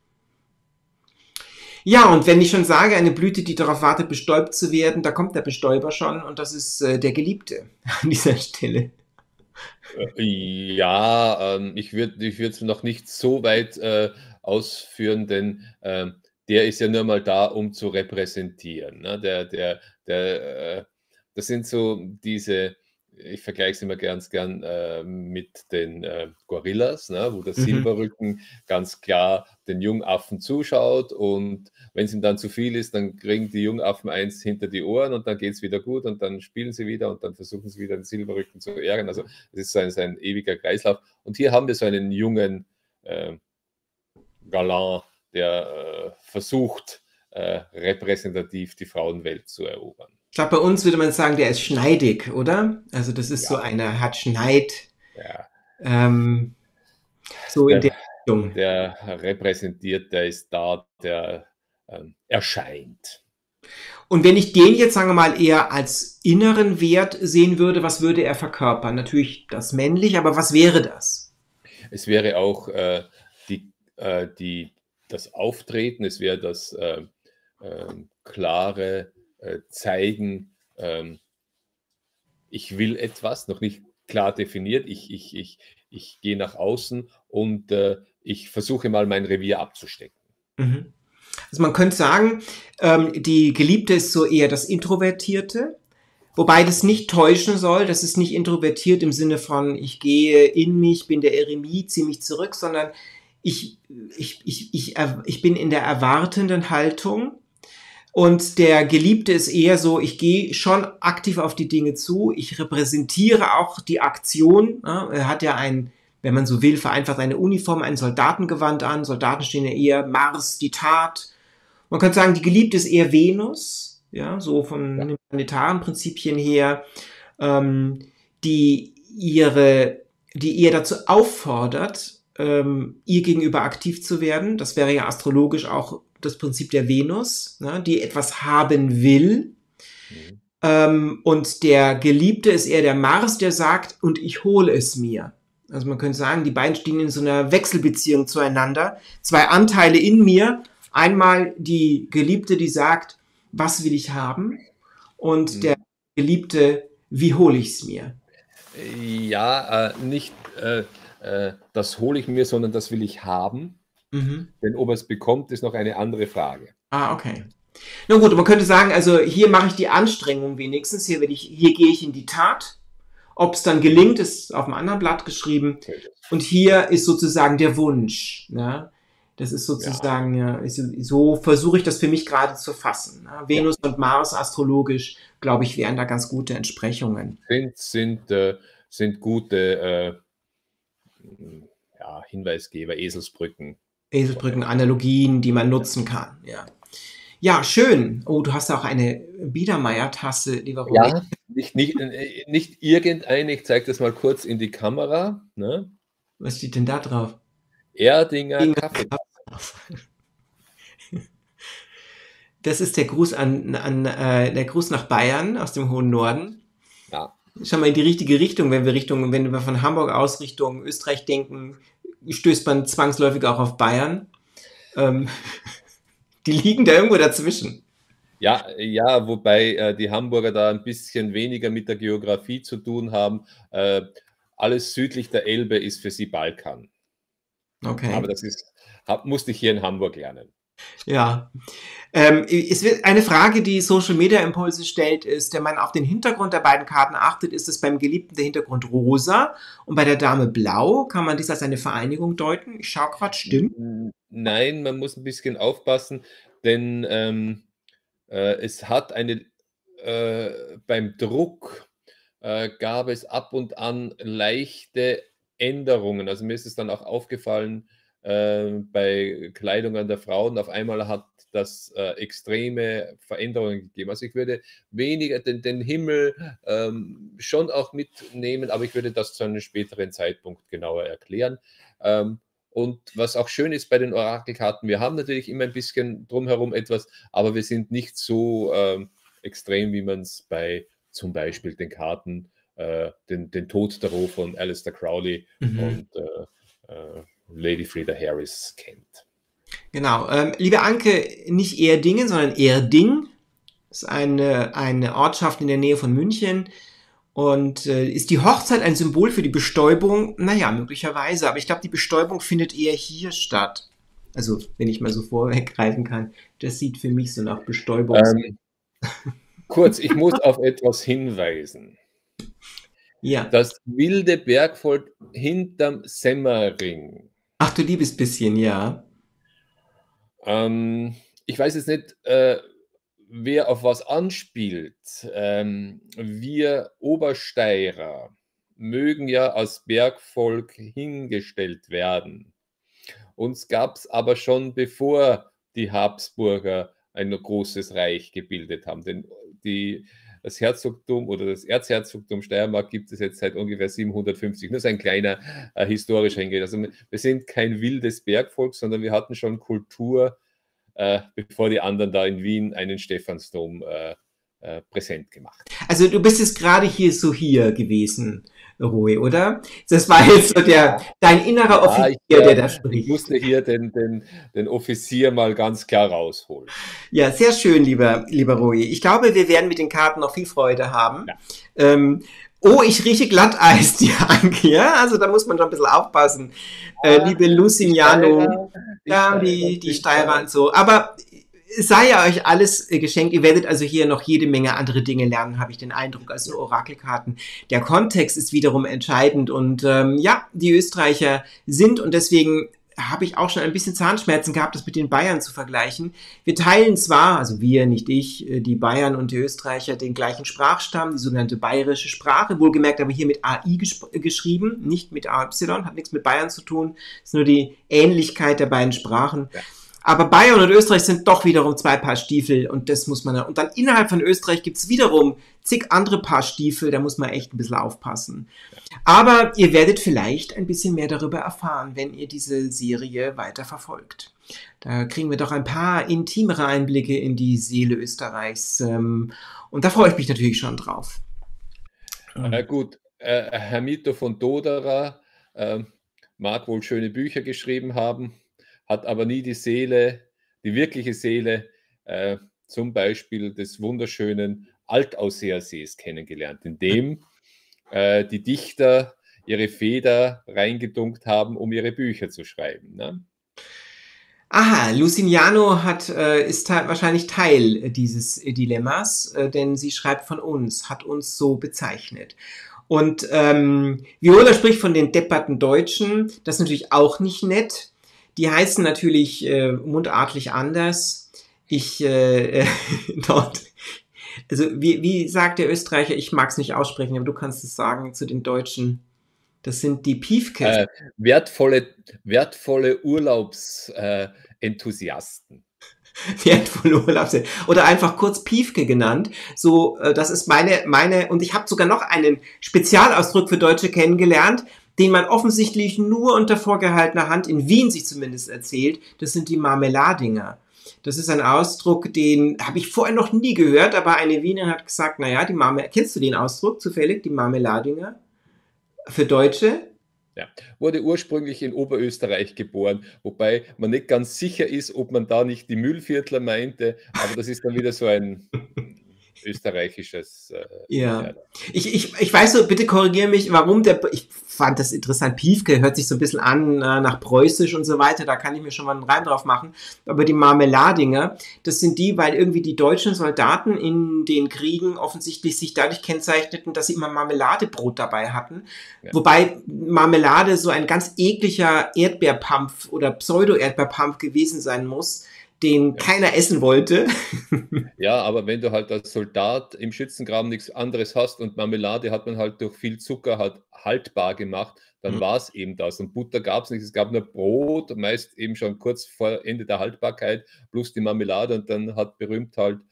Ja, und wenn ich schon sage, eine Blüte, die darauf wartet, bestäubt zu werden, da kommt der Bestäuber schon und das ist der Geliebte an dieser Stelle. Ja, ich würde es noch nicht so weit ausführen, denn der ist ja nur mal da, um zu repräsentieren. Ne? Das sind so diese, ich vergleiche es immer gern mit den Gorillas, ne? Wo der Mhm. Silberrücken ganz klar den Jungaffen zuschaut und wenn es ihm dann zu viel ist, dann kriegen die Jungaffen eins hinter die Ohren und dann geht es wieder gut und dann spielen sie wieder und dann versuchen sie wieder den Silberrücken zu ärgern. Also es ist so ein ewiger Kreislauf. Und hier haben wir so einen jungen äh, Galant, der versucht, repräsentativ die Frauenwelt zu erobern. Ich glaube, bei uns würde man sagen, der ist schneidig, oder? Also das ist so Ja, einer, hat Schneid, der, ähm, so in der der, Richtung. der repräsentiert, der ist da, der erscheint. Und wenn ich den jetzt, sagen wir mal, eher als inneren Wert sehen würde, was würde er verkörpern? Natürlich das männlich, aber was wäre das? Es wäre auch die, das Auftreten, es wäre das klare Zeigen, ich will etwas, noch nicht klar definiert, ich gehe nach außen und ich versuche mal mein Revier abzustecken. Mhm. Also man könnte sagen, die Geliebte ist so eher das Introvertierte, wobei das nicht täuschen soll, das ist nicht introvertiert im Sinne von, ich gehe in mich, bin der Eremit, ziehe mich zurück, sondern ich, ich bin in der erwartenden Haltung und der Geliebte ist eher so, ich gehe schon aktiv auf die Dinge zu, ich repräsentiere auch die Aktion. Ja, er hat ja ein, wenn man so will, vereinfacht eine Uniform, ein Soldatengewand an. Soldaten stehen ja eher Mars, die Tat. Man könnte sagen, die Geliebte ist eher Venus, ja, so von Ja. den planetaren Prinzipien her, ähm, die ihre, die ihr dazu auffordert, ihr gegenüber aktiv zu werden. Das wäre ja astrologisch auch das Prinzip der Venus, ne, die etwas haben will. Mhm. Und der Geliebte ist eher der Mars, der sagt, und ich hole es mir. Also man könnte sagen, die beiden stehen in so einer Wechselbeziehung zueinander. Zwei Anteile in mir. Einmal die Geliebte, die sagt, was will ich haben? Und der Mhm. Geliebte, wie hole ich es mir? Ja, nicht das hole ich mir, sondern das will ich haben. Mhm. Denn ob er es bekommt, ist noch eine andere Frage. Ah, okay. Na gut, man könnte sagen, also hier mache ich die Anstrengung wenigstens, hier gehe ich in die Tat. Ob es dann gelingt, ist auf einem anderen Blatt geschrieben. So ist es. Und hier ist sozusagen der Wunsch. Ja? Das ist Ja, sozusagen, ja, so versuche ich das für mich gerade zu fassen. Ja? ja. Venus und Mars astrologisch, glaube ich, wären da ganz gute Entsprechungen. Sind gute ja, Hinweisgeber, Eselsbrücken. Eselsbrücken, Analogien, die man nutzen kann. Ja, ja, schön. Oh, du hast auch eine Biedermeier-Tasse, lieber Romy. Ja, nicht irgendeine, ich zeige das mal kurz in die Kamera. Ne? Was steht denn da drauf? Erdinger Kaffee. Das ist der Gruß der Gruß nach Bayern aus dem hohen Norden. Ja, Schon mal in die richtige Richtung, wenn wir von Hamburg aus Richtung Österreich denken, stößt man zwangsläufig auch auf Bayern. Ähm, die liegen da irgendwo dazwischen. ja, wobei die Hamburger da ein bisschen weniger mit der Geografie zu tun haben. Alles südlich der Elbe ist für sie Balkan. Okay. Aber musste ich hier in Hamburg lernen. Ja. Es wird eine Frage, die Social Media Impulse stellt, ist, wenn man auf den Hintergrund der beiden Karten achtet, ist es beim Geliebten der Hintergrund rosa und bei der Dame blau. Kann man dies als eine Vereinigung deuten? Ich schaue gerade, stimmt. Nein, man muss ein bisschen aufpassen, denn es hat beim Druck gab es ab und an leichte Änderungen. Also mir ist es dann auch aufgefallen bei Kleidungen der Frauen. Auf einmal hat das extreme Veränderungen gegeben. Also ich würde weniger den Himmel schon auch mitnehmen, aber ich würde das zu einem späteren Zeitpunkt genauer erklären. Und was auch schön ist bei den Orakelkarten, wir haben natürlich immer ein bisschen drumherum etwas, aber wir sind nicht so extrem, wie man es bei zum Beispiel den Karten den Tod der Roh von Aleister Crowley und Lady Freda Harris kennt. Genau. Liebe Anke, nicht Erdingen, sondern Erding. Das ist eine Ortschaft in der Nähe von München. Und ist die Hochzeit ein Symbol für die Bestäubung? Naja, möglicherweise. Aber ich glaube, die Bestäubung findet eher hier statt. Also, wenn ich mal so vorweggreifen kann. Das sieht für mich so nach Bestäubung. Kurz, ich muss auf etwas hinweisen. Ja. Das wilde Bergvolk hinterm Semmering. Ach du liebes bisschen, ja. Ich weiß jetzt nicht, wer auf was anspielt. Wir Obersteirer mögen ja als Bergvolk hingestellt werden. Uns gab es aber schon, bevor die Habsburger ein großes Reich gebildet haben. Denn das Herzogtum oder das Erzherzogtum Steiermark gibt es jetzt seit ungefähr 750. Nur so ein kleiner historischer Hinweis. Also wir sind kein wildes Bergvolk, sondern wir hatten schon Kultur, bevor die anderen da in Wien einen Stephansdom präsent gemacht. Also du bist jetzt gerade hier gewesen, Roy, oder? Das war jetzt so dein innerer Offizier, der da spricht. Ich musste hier den Offizier mal ganz klar rausholen. Ja, sehr schön, lieber Roy. Ich glaube, wir werden mit den Karten noch viel Freude haben. Ja. Ich rieche Glatteis, die Anke, ja? Also da muss man schon ein bisschen aufpassen. Liebe Lucignano, die Steirer und so. Aber es sei ja euch alles geschenkt. Ihr werdet also hier noch jede Menge andere Dinge lernen, habe ich den Eindruck, als Orakelkarten. Der Kontext ist wiederum entscheidend und die Österreicher sind, und deswegen habe ich auch schon ein bisschen Zahnschmerzen gehabt, das mit den Bayern zu vergleichen. Wir teilen zwar, also wir, nicht ich, die Bayern und die Österreicher, den gleichen Sprachstamm, die sogenannte bayerische Sprache, wohlgemerkt aber hier mit AI geschrieben, nicht mit AY, hat nichts mit Bayern zu tun, ist nur die Ähnlichkeit der beiden Sprachen. Ja. Aber Bayern und Österreich sind doch wiederum zwei Paar Stiefel und das muss man, und dann innerhalb von Österreich gibt's wiederum zig andere Paar Stiefel, da muss man echt ein bisschen aufpassen. Aber ihr werdet vielleicht ein bisschen mehr darüber erfahren, wenn ihr diese Serie weiter verfolgt. Da kriegen wir doch ein paar intimere Einblicke in die Seele Österreichs und da freue ich mich natürlich schon drauf. Na gut, Herr Mito von Doderer mag wohl schöne Bücher geschrieben haben, hat aber nie die wirkliche Seele, zum Beispiel des wunderschönen Altausseersees kennengelernt, in dem die Dichter ihre Feder reingedunkt haben, um ihre Bücher zu schreiben. Ne? Aha, Lucignano ist wahrscheinlich Teil dieses Dilemmas, denn sie schreibt von uns, hat uns so bezeichnet. Und Viola spricht von den depperten Deutschen, das ist natürlich auch nicht nett. Die heißen natürlich mundartlich anders. Dort, also wie sagt der Österreicher, ich mag es nicht aussprechen, aber du kannst es sagen zu den Deutschen. Das sind die Piefkes. Wertvolle Urlaubsenthusiasten. Wertvolle Urlaubsenthusiasten. Oder einfach kurz Piefke genannt. So, das ist meine, und ich habe sogar noch einen Spezialausdruck für Deutsche kennengelernt, den man offensichtlich nur unter vorgehaltener Hand in Wien sich zumindest erzählt. Das sind die Marmeladinger. Das ist ein Ausdruck, den habe ich vorher noch nie gehört, aber eine Wienerin hat gesagt, naja, kennst du den Ausdruck zufällig, die Marmeladinger? Für Deutsche? Ja, wurde ursprünglich in Oberösterreich geboren, wobei man nicht ganz sicher ist, ob man da nicht die Mühlviertler meinte, aber das ist dann wieder so ein österreichisches... Ja. Ich weiß so, bitte korrigiere mich, warum ich fand das interessant, Piefke hört sich so ein bisschen an nach Preußisch und so weiter, da kann ich mir schon mal einen Reim drauf machen, aber die Marmeladinger, das sind die, weil irgendwie die deutschen Soldaten in den Kriegen offensichtlich sich dadurch kennzeichneten, dass sie immer Marmeladebrot dabei hatten, ja. Wobei Marmelade so ein ganz ekliger Erdbeerpampf oder Pseudo-Erdbeerpampf gewesen sein muss, den keiner essen wollte. Ja, aber wenn du halt als Soldat im Schützengraben nichts anderes hast und Marmelade hat man halt durch viel Zucker halt haltbar gemacht, dann war es eben das. Und Butter gab es nicht, es gab nur Brot, meist eben schon kurz vor Ende der Haltbarkeit, plus die Marmelade und dann hat berühmt halt,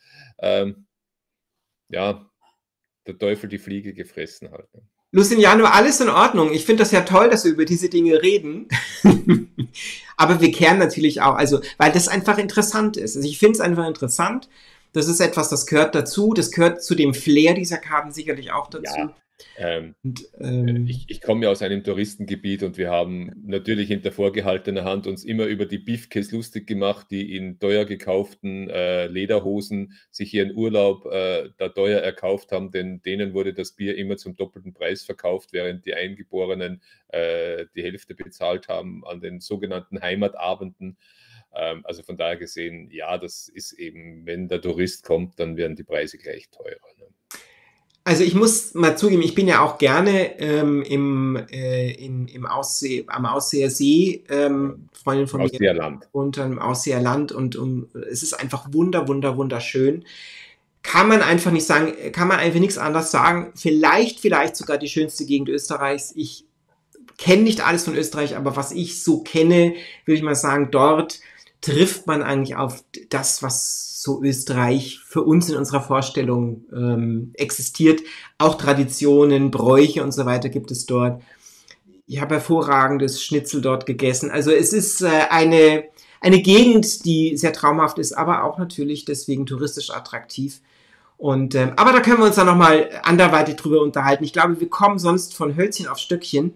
der Teufel die Fliege gefressen halt. Lucignano, alles in Ordnung. Ich finde das ja toll, dass wir über diese Dinge reden. Aber wir kehren natürlich auch, also, weil das einfach interessant ist. Also ich finde es einfach interessant, Das ist etwas, das gehört dazu. Das gehört zu dem Flair dieser Karten sicherlich auch dazu. Ja, Und, ich komme ja aus einem Touristengebiet und wir haben natürlich hinter vorgehaltener Hand uns immer über die Bifkes lustig gemacht, die in teuer gekauften Lederhosen sich ihren Urlaub da teuer erkauft haben, denn denen wurde das Bier immer zum doppelten Preis verkauft, während die Eingeborenen die Hälfte bezahlt haben an den sogenannten Heimatabenden. Also von daher gesehen, ja, das ist eben, wenn der Tourist kommt, dann werden die Preise gleich teurer. Ne? Also ich muss mal zugeben, ich bin ja auch gerne am Ausseer See, Freundin von mir, Ausseerland. und im Ausseerland und es ist einfach wunderschön. Kann man einfach nicht sagen, kann man einfach nichts anderes sagen. Vielleicht sogar die schönste Gegend Österreichs. Ich kenne nicht alles von Österreich, aber was ich so kenne, würde ich mal sagen, dort trifft man eigentlich auf das, was so Österreich für uns in unserer Vorstellung existiert. Auch Traditionen, Bräuche und so weiter gibt es dort. Ich habe hervorragendes Schnitzel dort gegessen. Also es ist eine Gegend, die sehr traumhaft ist, aber auch natürlich deswegen touristisch attraktiv. Und aber da können wir uns dann nochmal anderweitig drüber unterhalten. Ich glaube, wir kommen sonst von Hölzchen auf Stöckchen.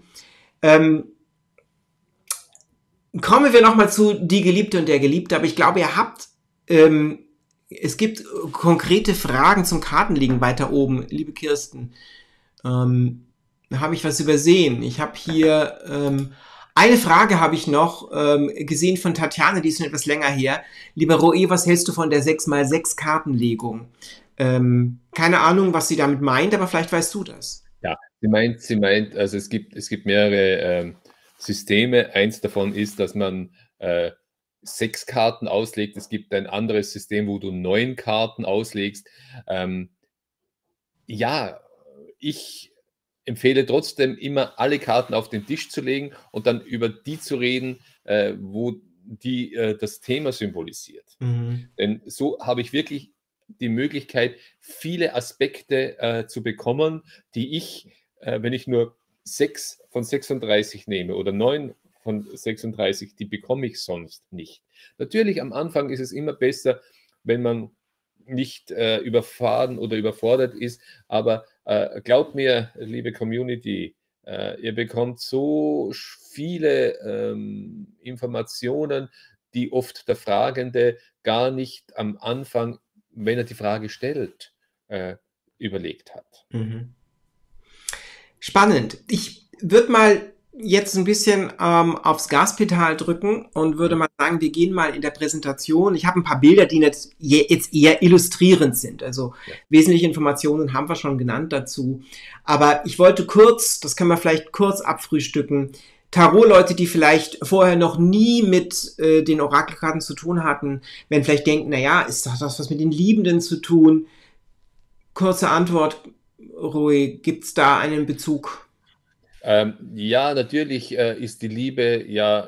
Kommen wir nochmal zu Die Geliebte und der Geliebte, aber ich glaube, ihr habt, es gibt konkrete Fragen zum Kartenlegen weiter oben, liebe Kirsten. Da habe ich was übersehen. Ich habe hier, eine Frage habe ich noch gesehen von Tatjana, die ist schon etwas länger her. Lieber Roe, was hältst du von der 6x6 Kartenlegung? Keine Ahnung, was sie damit meint, aber vielleicht weißt du das. Ja, sie meint, also es gibt mehrere Systeme. Eins davon ist, dass man 6 Karten auslegt. Es gibt ein anderes System, wo du 9 Karten auslegst. Ja, ich empfehle trotzdem immer, alle Karten auf den Tisch zu legen und dann über die zu reden, wo die das Thema symbolisiert. Denn so habe ich wirklich die Möglichkeit, viele Aspekte zu bekommen, die ich, wenn ich nur 6 von 36 nehme oder 9 von 36, die bekomme ich sonst nicht. Natürlich am Anfang ist es immer besser, wenn man nicht überfahren oder überfordert ist, aber glaubt mir, liebe Community, ihr bekommt so viele Informationen, die oft der Fragende gar nicht am Anfang, wenn er die Frage stellt, überlegt hat. Spannend. Ich würde mal jetzt ein bisschen aufs Gaspedal drücken und würde mal sagen, wir gehen mal in der Präsentation. Ich habe ein paar Bilder, die jetzt eher illustrierend sind. Also wesentliche Informationen haben wir schon genannt dazu. Aber ich wollte kurz, das können wir vielleicht kurz abfrühstücken, Tarot-Leute, die vielleicht vorher noch nie mit den Orakelkarten zu tun hatten, werden vielleicht denken, naja, ist doch das was mit den Liebenden zu tun? Kurze Antwort, Roy, gibt es da einen Bezug? Ja, natürlich ist die Liebe ja,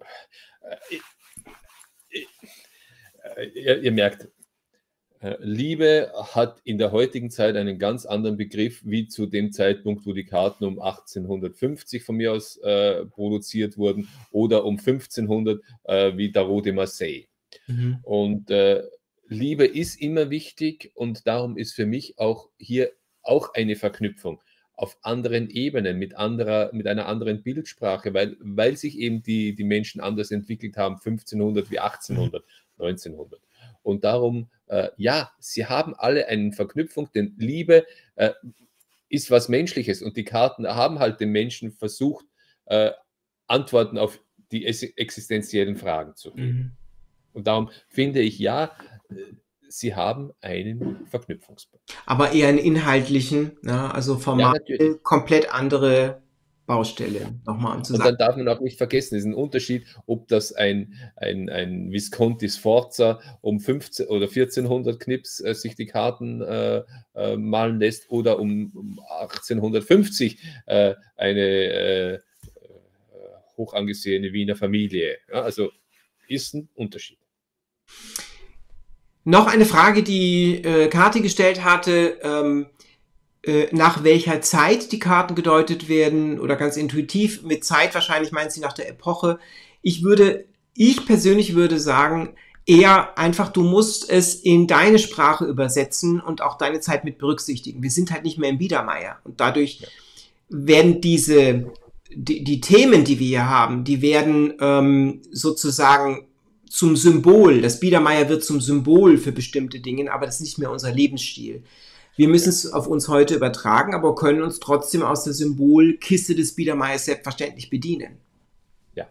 ihr merkt, Liebe hat in der heutigen Zeit einen ganz anderen Begriff wie zu dem Zeitpunkt, wo die Karten um 1850 von mir aus produziert wurden oder um 1500 wie Tarot de Marseille. Und Liebe ist immer wichtig und darum ist für mich auch hier auch eine Verknüpfung auf anderen Ebenen, mit einer anderen Bildsprache, weil sich eben die Menschen anders entwickelt haben, 1500 wie 1800, 1900. Und darum, ja, sie haben alle eine Verknüpfung, denn Liebe ist was Menschliches und die Karten haben halt den Menschen versucht, Antworten auf die existenziellen Fragen zu geben. Und darum finde ich, ja, sie haben einen Verknüpfungspunkt. Aber eher einen inhaltlichen, ne? Also formal komplett andere Baustelle. Nochmal und dann darf man auch nicht vergessen, es ist ein Unterschied, ob das ein Visconti Sforza um 15 oder 1400 Knips sich die Karten malen lässt oder um 1850 eine hoch angesehene Wiener Familie. Ja, also ist ein Unterschied. Noch eine Frage, die Kathi gestellt hatte, nach welcher Zeit die Karten gedeutet werden oder ganz intuitiv, mit Zeit wahrscheinlich meint sie nach der Epoche. Ich persönlich würde sagen, eher einfach, du musst es in deine Sprache übersetzen und auch deine Zeit mit berücksichtigen. Wir sind halt nicht mehr im Biedermeier und dadurch Ja. werden die Themen, die wir hier haben, die werden sozusagen zum Symbol. Das Biedermeier wird zum Symbol für bestimmte Dinge, aber das ist nicht mehr unser Lebensstil. Wir müssen Ja. es auf uns heute übertragen, aber können uns trotzdem aus der Symbolkiste des Biedermeiers selbstverständlich bedienen. Ja.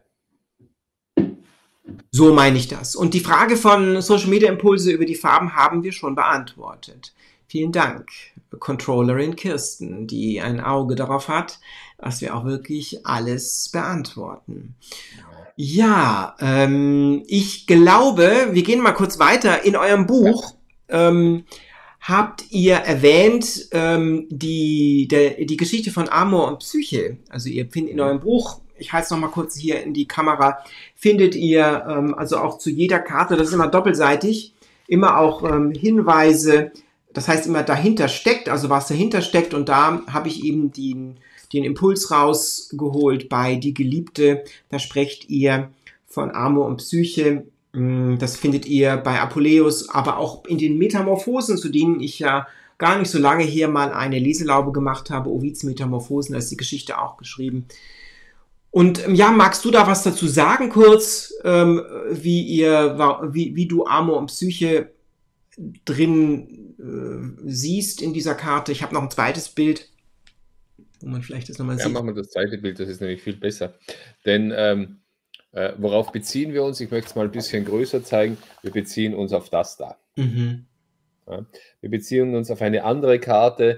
So meine ich das. Und die Frage von Social Media Impulse über die Farben haben wir schon beantwortet. Vielen Dank, Controllerin Kirsten, die ein Auge darauf hat, dass wir auch wirklich alles beantworten. Ja, ich glaube, wir gehen mal kurz weiter. In eurem Buch habt ihr erwähnt die Geschichte von Amor und Psyche. Also ihr findet in eurem Buch, ich halte es nochmal kurz hier in die Kamera, findet ihr also auch zu jeder Karte, das ist immer doppelseitig, immer auch Hinweise, das heißt immer dahinter steckt, also was dahinter steckt, und da habe ich eben den Impuls rausgeholt bei Die Geliebte, da sprecht ihr von Amor und Psyche, das findet ihr bei Apuleius, aber auch in den Metamorphosen, zu denen ich ja gar nicht so lange hier mal eine Leselaube gemacht habe, Ovids Metamorphosen, da ist die Geschichte auch geschrieben. Und ja, magst du da was dazu sagen kurz, wie du Amor und Psyche drin siehst in dieser Karte? Ich habe noch ein zweites Bild, wo man vielleicht das nochmal Ja, sieht. machen wir das zweite Bild, das ist nämlich viel besser. Denn worauf beziehen wir uns? Ich möchte es mal ein bisschen größer zeigen. Wir beziehen uns auf das da. Mhm. Ja, wir beziehen uns auf eine andere Karte,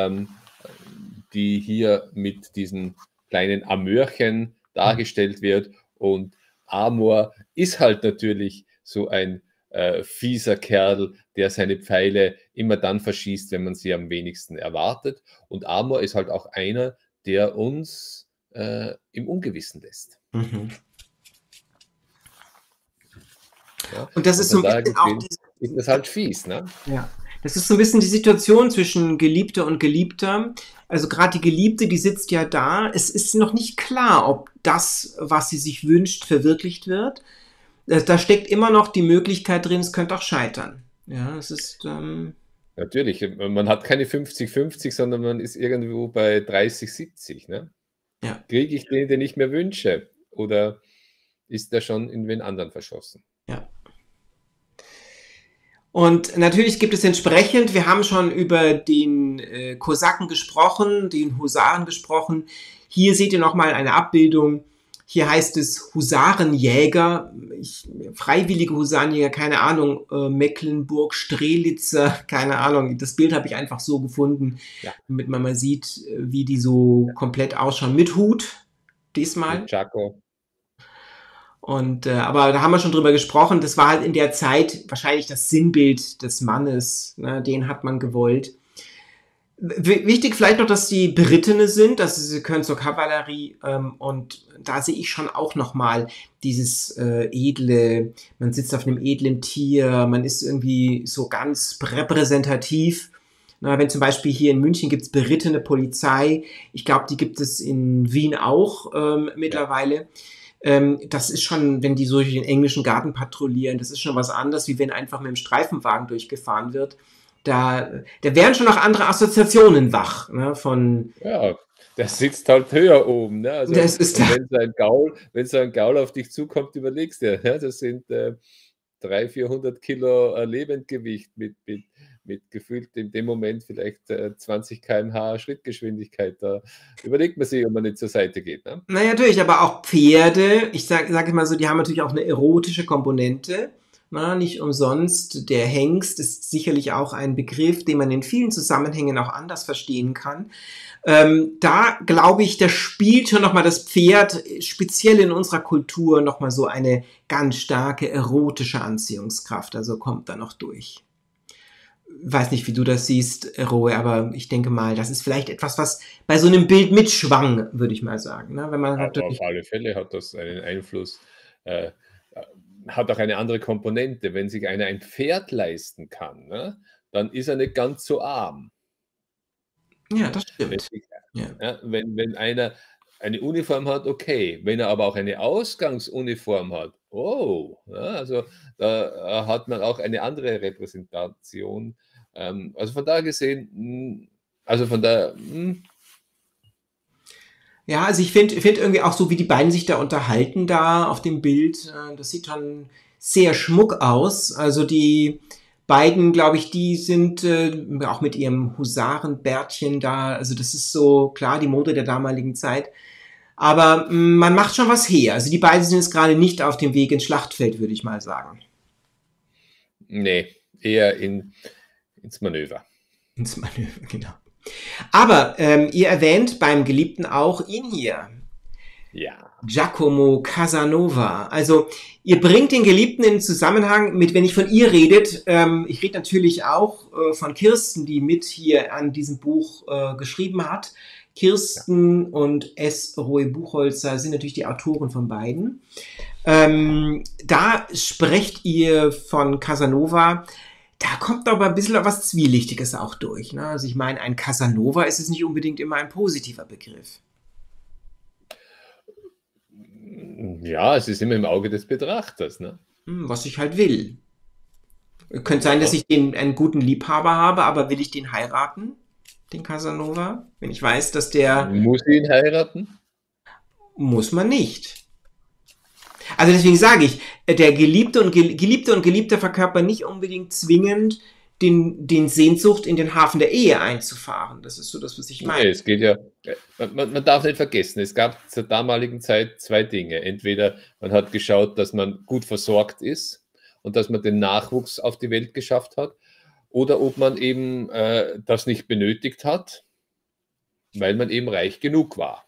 die hier mit diesen kleinen Amörchen dargestellt wird. Und Amor ist halt natürlich so ein fieser Kerl, der seine Pfeile immer dann verschießt, wenn man sie am wenigsten erwartet. Und Amor ist halt auch einer, der uns im Ungewissen lässt. Mhm. Ja? Und das ist so ein bisschen auch ist das halt fies, ne? Ja, das ist so ein bisschen die Situation zwischen Geliebter und Geliebter. Also gerade die Geliebte, die sitzt ja da. Es ist noch nicht klar, ob das, was sie sich wünscht, verwirklicht wird. Da steckt immer noch die Möglichkeit drin, es könnte auch scheitern. Ja, es ist. Natürlich, man hat keine 50-50, sondern man ist irgendwo bei 30-70. Ne? Ja. Kriege ich den ich mir wünsche? Oder ist der schon in wen anderen verschossen? Ja. Und natürlich gibt es entsprechend, wir haben schon über den Kosaken gesprochen, den Husaren gesprochen. Hier seht ihr nochmal eine Abbildung. Hier heißt es Husarenjäger, freiwillige Husarenjäger, keine Ahnung, Mecklenburg, Strelitzer, keine Ahnung. Das Bild habe ich einfach so gefunden, Ja. damit man mal sieht, wie die so komplett ausschauen. Mit Hut, diesmal. Mit Chaco. Und aber da haben wir schon drüber gesprochen, das war halt in der Zeit wahrscheinlich das Sinnbild des Mannes, ne, den hat man gewollt. Wichtig vielleicht noch, dass die Berittene sind, also sie können zur Kavallerie und da sehe ich schon auch nochmal dieses edle, man sitzt auf einem edlen Tier, man ist irgendwie so ganz repräsentativ. Na, wenn zum Beispiel hier in München gibt es berittene Polizei, ich glaube, die gibt es in Wien auch mittlerweile. Das ist schon, wenn die so durch den englischen Garten patrouillieren, das ist schon was anderes, wie wenn einfach mit dem Streifenwagen durchgefahren wird. Da wären schon noch andere Assoziationen wach. Ne, ja, der sitzt halt höher oben. Ne? Also, das ist wenn so ein Gaul auf dich zukommt, überlegst du, ja, das sind 300-400 Kilo Lebendgewicht mit gefühlt in dem Moment vielleicht 20 km/h Schrittgeschwindigkeit. Da überlegt man sich, ob man nicht zur Seite geht. Ne? Naja, natürlich, aber auch Pferde, ich sage mal so, die haben natürlich auch eine erotische Komponente. Na, nicht umsonst, der Hengst ist sicherlich auch ein Begriff, den man in vielen Zusammenhängen auch anders verstehen kann. Da glaube ich, da spielt schon nochmal das Pferd, speziell in unserer Kultur, nochmal so eine ganz starke erotische Anziehungskraft, also kommt da noch durch. Weiß nicht, wie du das siehst, Roe, aber ich denke mal, das ist vielleicht etwas, was bei so einem Bild mitschwang, würde ich mal sagen. Ne? Wenn man Aber auf alle Fälle hat das einen Einfluss, hat auch eine andere Komponente. Wenn sich einer ein Pferd leisten kann, ne, dann ist er nicht ganz so arm. Ja, das stimmt. Wenn einer eine Uniform hat, okay. Wenn er aber auch eine Ausgangsuniform hat Oh, ja, also da hat man auch eine andere Repräsentation. Also von da gesehen, also von der, Ja, also ich find irgendwie auch so, wie die beiden sich da unterhalten da auf dem Bild, das sieht schon sehr schmuck aus. Also die beiden, glaube ich, die sind auch mit ihrem Husarenbärtchen da. Also das ist so klar die Mode der damaligen Zeit. Aber man macht schon was her. Also die beiden sind jetzt gerade nicht auf dem Weg ins Schlachtfeld, würde ich mal sagen. nee, eher ins Manöver. Ins Manöver, genau. Aber ihr erwähnt beim Geliebten auch ihn hier. Ja. Giacomo Casanova. Also ihr bringt den Geliebten in Zusammenhang mit, wenn ich von ihr redet, ich rede natürlich auch von Kirsten, die mit hier an diesem Buch geschrieben hat. Kirsten und S. Roy Buchholzer sind natürlich die Autoren von beiden. Da sprecht ihr von Casanova. Da kommt aber ein bisschen was Zwielichtiges auch durch. Ne? Also ich meine, ein Casanova ist es nicht unbedingt immer ein positiver Begriff. Ja, es ist immer im Auge des Betrachters, ne? Was ich halt will. Könnte sein, dass Ja. ich den einen guten Liebhaber habe, aber will ich den heiraten, den Casanova? Wenn ich weiß, dass der Muss ich ihn heiraten? muss man nicht. Also deswegen sage ich, der Geliebte und Geliebter verkörpern nicht unbedingt zwingend den Sehnsucht in den Hafen der Ehe einzufahren. Das ist so das, was ich meine. Nee, es geht ja, man darf nicht vergessen, es gab zur damaligen Zeit zwei Dinge. Entweder man hat geschaut, dass man gut versorgt ist und dass man den Nachwuchs auf die Welt geschafft hat, oder ob man eben das nicht benötigt hat, weil man eben reich genug war.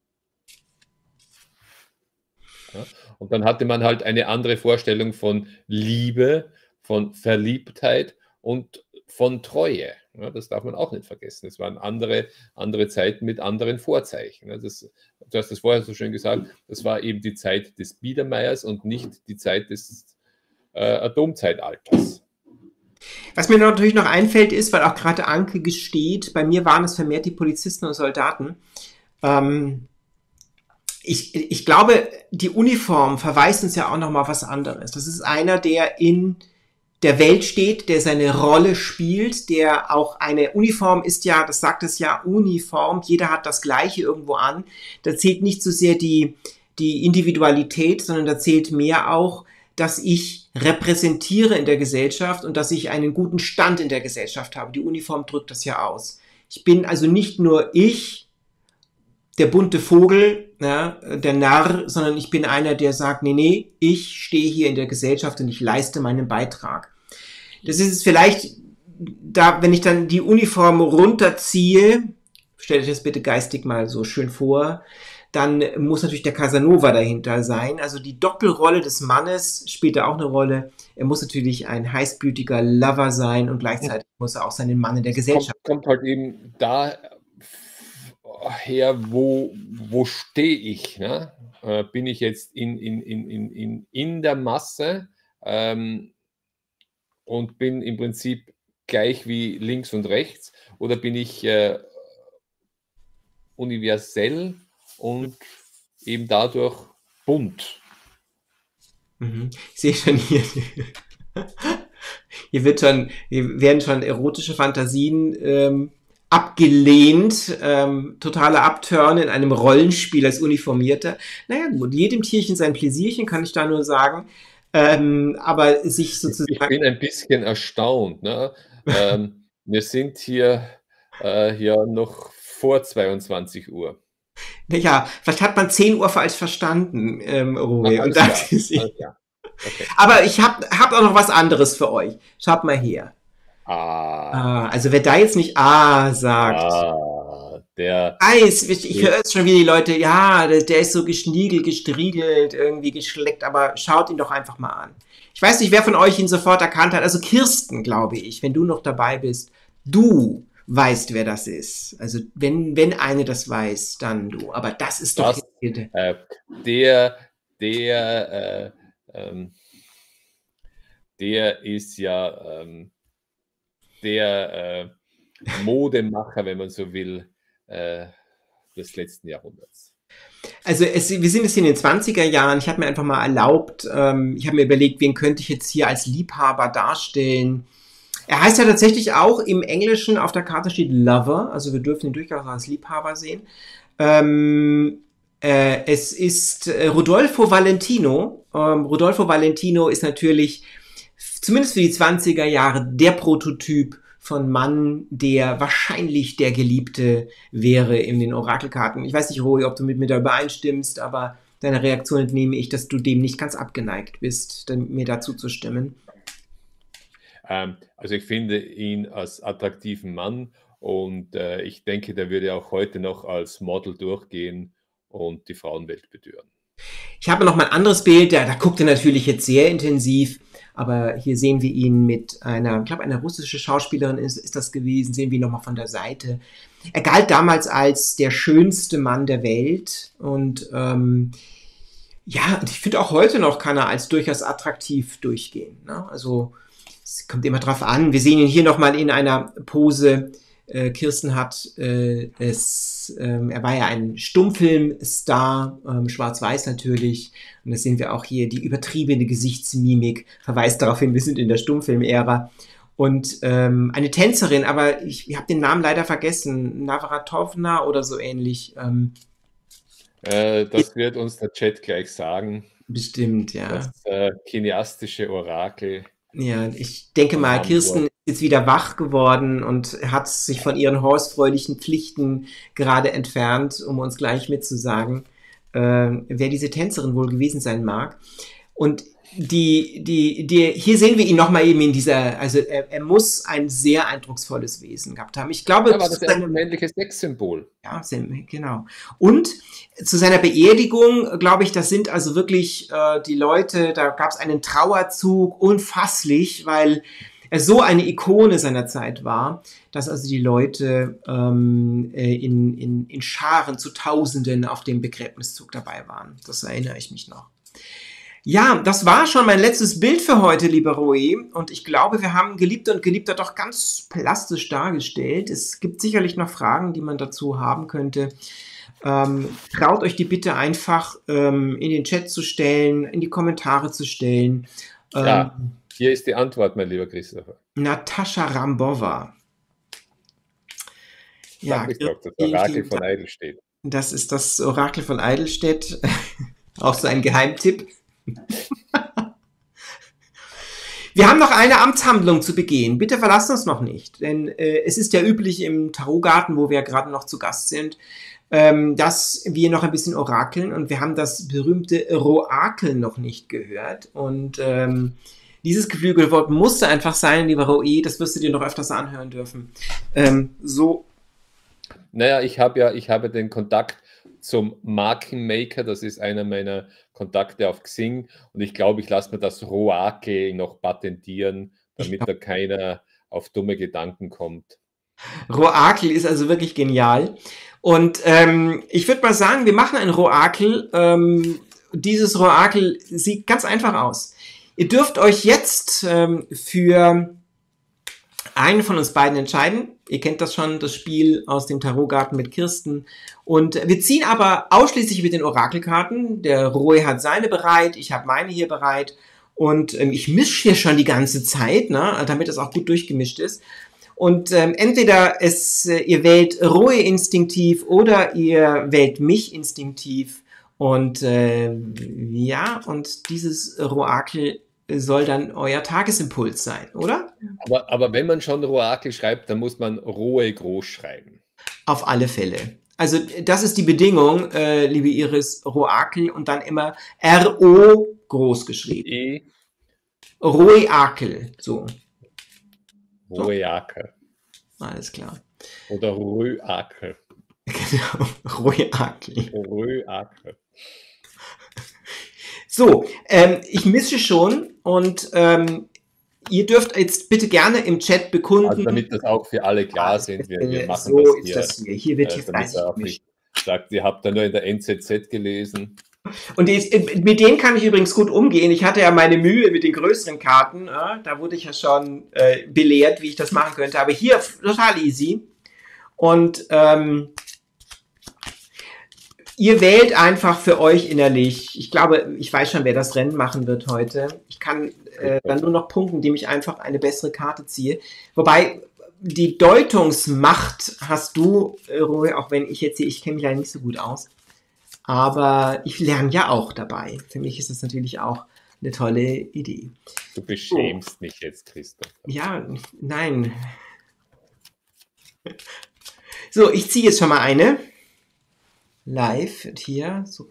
Ja? Und dann hatte man halt eine andere Vorstellung von Liebe, von Verliebtheit und von Treue. Ja, das darf man auch nicht vergessen. Es waren andere Zeiten mit anderen Vorzeichen. Ja, du hast das vorher so schön gesagt, das war eben die Zeit des Biedermeiers und nicht die Zeit des Atomzeitalters. Was mir natürlich noch einfällt, ist, weil auch gerade Anke gesteht, bei mir waren es vermehrt die Polizisten und Soldaten. Ähm, ich glaube, die Uniform verweist uns ja auch noch mal was anderes. Das ist einer, der in der Welt steht, der seine Rolle spielt, der auch eine Uniform ist ja, das sagt es ja, Uniform, jeder hat das Gleiche irgendwo an. Da zählt nicht so sehr die Individualität, sondern da zählt mehr auch, dass ich repräsentiere in der Gesellschaft und dass ich einen guten Stand in der Gesellschaft habe. Die Uniform drückt das ja aus. Ich bin also nicht nur ich, der bunte Vogel, ja, der Narr, sondern ich bin einer, der sagt, nee, nee, ich stehe hier in der Gesellschaft und ich leiste meinen Beitrag. Das ist es vielleicht, da, wenn ich dann die Uniform runterziehe, stellt euch das bitte geistig mal so schön vor, dann muss natürlich der Casanova dahinter sein. Also die Doppelrolle des Mannes spielt da auch eine Rolle. Er muss natürlich ein heißblütiger Lover sein und gleichzeitig muss er auch sein Mann in der Gesellschaft. Kommt halt eben daher, wo stehe ich? Ne? Bin ich jetzt in der Masse und bin im Prinzip gleich wie links und rechts, oder bin ich universell und eben dadurch bunt? Ich sehe schon hier, hier werden schon erotische Fantasien abgelehnt, totale Abturn in einem Rollenspiel als Uniformierter. Naja gut, jedem Tierchen sein Pläsierchen, kann ich da nur sagen. Aber sich sozusagen... Ich bin ein bisschen erstaunt. Ne? Wir sind hier noch vor 22 Uhr. Naja, vielleicht hat man 10 Uhr falsch verstanden, Rory. Und Alles klar. das Alles klar. Okay. aber ich hab auch noch was anderes für euch. Schaut mal her. Also wer da jetzt nicht sagt. Der Ich höre jetzt schon wieder die Leute, ja, der ist so geschniegelt, gestriegelt, irgendwie geschleckt, aber schaut ihn doch einfach mal an. Ich weiß nicht, wer von euch ihn sofort erkannt hat. Also Kirsten, glaube ich, wenn du noch dabei bist, du weißt, wer das ist. Also wenn eine das weiß, dann du. Aber das ist doch der ist ja der Modemacher, wenn man so will, des letzten Jahrhunderts. Also wir sind jetzt in den 20er Jahren. Ich habe mir einfach mal erlaubt, ich habe mir überlegt, wen könnte ich jetzt hier als Liebhaber darstellen. Er heißt ja tatsächlich auch im Englischen, auf der Karte steht Lover, also wir dürfen ihn durchaus als Liebhaber sehen. Es ist Rodolfo Valentino. Rodolfo Valentino ist natürlich, zumindest für die 20er Jahre, der Prototyp von Mann, der wahrscheinlich der Geliebte wäre in den Orakelkarten. Ich weiß nicht, Roy, ob du mit mir da übereinstimmst, aber deine Reaktion entnehme ich, dass du dem nicht ganz abgeneigt bist, mir dazu zu stimmen. Also ich finde ihn als attraktiven Mann und ich denke, der würde auch heute noch als Model durchgehen und die Frauenwelt betören. Ich habe noch mal ein anderes Bild, da guckt er natürlich jetzt sehr intensiv, aber hier sehen wir ihn mit einer, ich glaube, eine russische Schauspielerin ist das gewesen, sehen wir ihn nochmal von der Seite. Er galt damals als der schönste Mann der Welt und ja, und ich finde auch heute noch kann er als durchaus attraktiv durchgehen. Ne? Also es kommt immer drauf an. Wir sehen ihn hier nochmal in einer Pose. Kirsten hat er war ja ein Stummfilmstar, schwarz-weiß natürlich. Und das sehen wir auch hier, die übertriebene Gesichtsmimik verweist darauf hin, wir sind in der Stummfilm-Ära. Und eine Tänzerin, aber ich habe den Namen leider vergessen, Navratovna oder so ähnlich. Das wird uns der Chat gleich sagen. Bestimmt, ja. Das kineastische Orakel. Ja, ich denke mal, Kirsten ist jetzt wieder wach geworden und hat sich von ihren horstfreulichen Pflichten gerade entfernt, um uns gleich mitzusagen, wer diese Tänzerin wohl gewesen sein mag. Und hier sehen wir ihn nochmal eben in dieser, also er muss ein sehr eindrucksvolles Wesen gehabt haben. Ich glaube, aber das ist ein männliches Sexsymbol. Ja, genau. Und zu seiner Beerdigung, glaube ich, das sind also wirklich die Leute, da gab es einen Trauerzug, unfasslich, weil er so eine Ikone seiner Zeit war, dass also die Leute in Scharen zu Tausenden auf dem Begräbniszug dabei waren. Das erinnere ich mich noch. Ja, das war schon mein letztes Bild für heute, lieber Roy. Und ich glaube, wir haben Geliebte und Geliebter doch ganz plastisch dargestellt. Es gibt sicherlich noch Fragen, die man dazu haben könnte. Traut euch die bitte einfach in den Chat zu stellen, in die Kommentare zu stellen. Ja, hier ist die Antwort, mein lieber Christopher. Natascha Rambova. Ja, das Orakel von Eidelstedt. Das ist das Orakel von Eidelstedt. Auch so ein Geheimtipp. Wir haben noch eine Amtshandlung zu begehen. Bitte verlasst uns noch nicht, denn es ist ja üblich im Tarotgarten, wo wir gerade noch zu Gast sind, dass wir noch ein bisschen orakeln und wir haben das berühmte Roakel noch nicht gehört und dieses Geflügelwort musste einfach sein, lieber Roe, das wirst du dir noch öfters anhören dürfen. Naja, ich habe den Kontakt zum Markenmaker, das ist einer meiner Kontakte auf Xing und ich glaube, ich lasse mir das Roakel noch patentieren, damit da keiner auf dumme Gedanken kommt. Roakel ist also wirklich genial und ich würde mal sagen, wir machen ein Roakel. Dieses Roakel sieht ganz einfach aus. Ihr dürft euch jetzt für einen von uns beiden entscheiden. Ihr kennt das schon, das Spiel aus dem Tarotgarten mit Kirsten. Und wir ziehen aber ausschließlich mit den Orakelkarten. Der Roy hat seine bereit, ich habe meine hier bereit. Und ich mische hier schon die ganze Zeit, ne, damit es auch gut durchgemischt ist. Und entweder ihr wählt Roy instinktiv oder ihr wählt mich instinktiv. Und ja, und dieses Roakel soll dann euer Tagesimpuls sein, oder? Aber wenn man schon Roakel schreibt, dann muss man Roe groß schreiben. Auf alle Fälle. Also das ist die Bedingung, liebe Iris, Roakel und dann immer R-O groß geschrieben. Roakel, so. Roakel. Alles klar. Oder Roakel. Genau, Roakel. Roakel. So, ich mische schon und ihr dürft jetzt bitte gerne im Chat bekunden. Also damit das auch für alle klar sind, wir machen so das hier. Ist das hier. Hier wird jetzt fleißig gemischt. Sagt, ihr habt da nur in der NZZ gelesen. Und mit denen kann ich übrigens gut umgehen. Ich hatte ja meine Mühe mit den größeren Karten. Da wurde ich ja schon belehrt, wie ich das machen könnte. Aber hier total easy. Und Ihr wählt einfach für euch innerlich. Ich glaube, ich weiß schon, wer das Rennen machen wird heute. Ich kann dann nur noch punkten, indem ich einfach eine bessere Karte ziehe. Wobei die Deutungsmacht hast du, Roy, auch wenn ich jetzt hier, ich kenne mich leider nicht so gut aus. Aber ich lerne ja auch dabei. Für mich ist das natürlich auch eine tolle Idee. Du beschämst mich jetzt, Christoph. Ja, nein. So, ich ziehe jetzt schon mal eine. Live hier. So.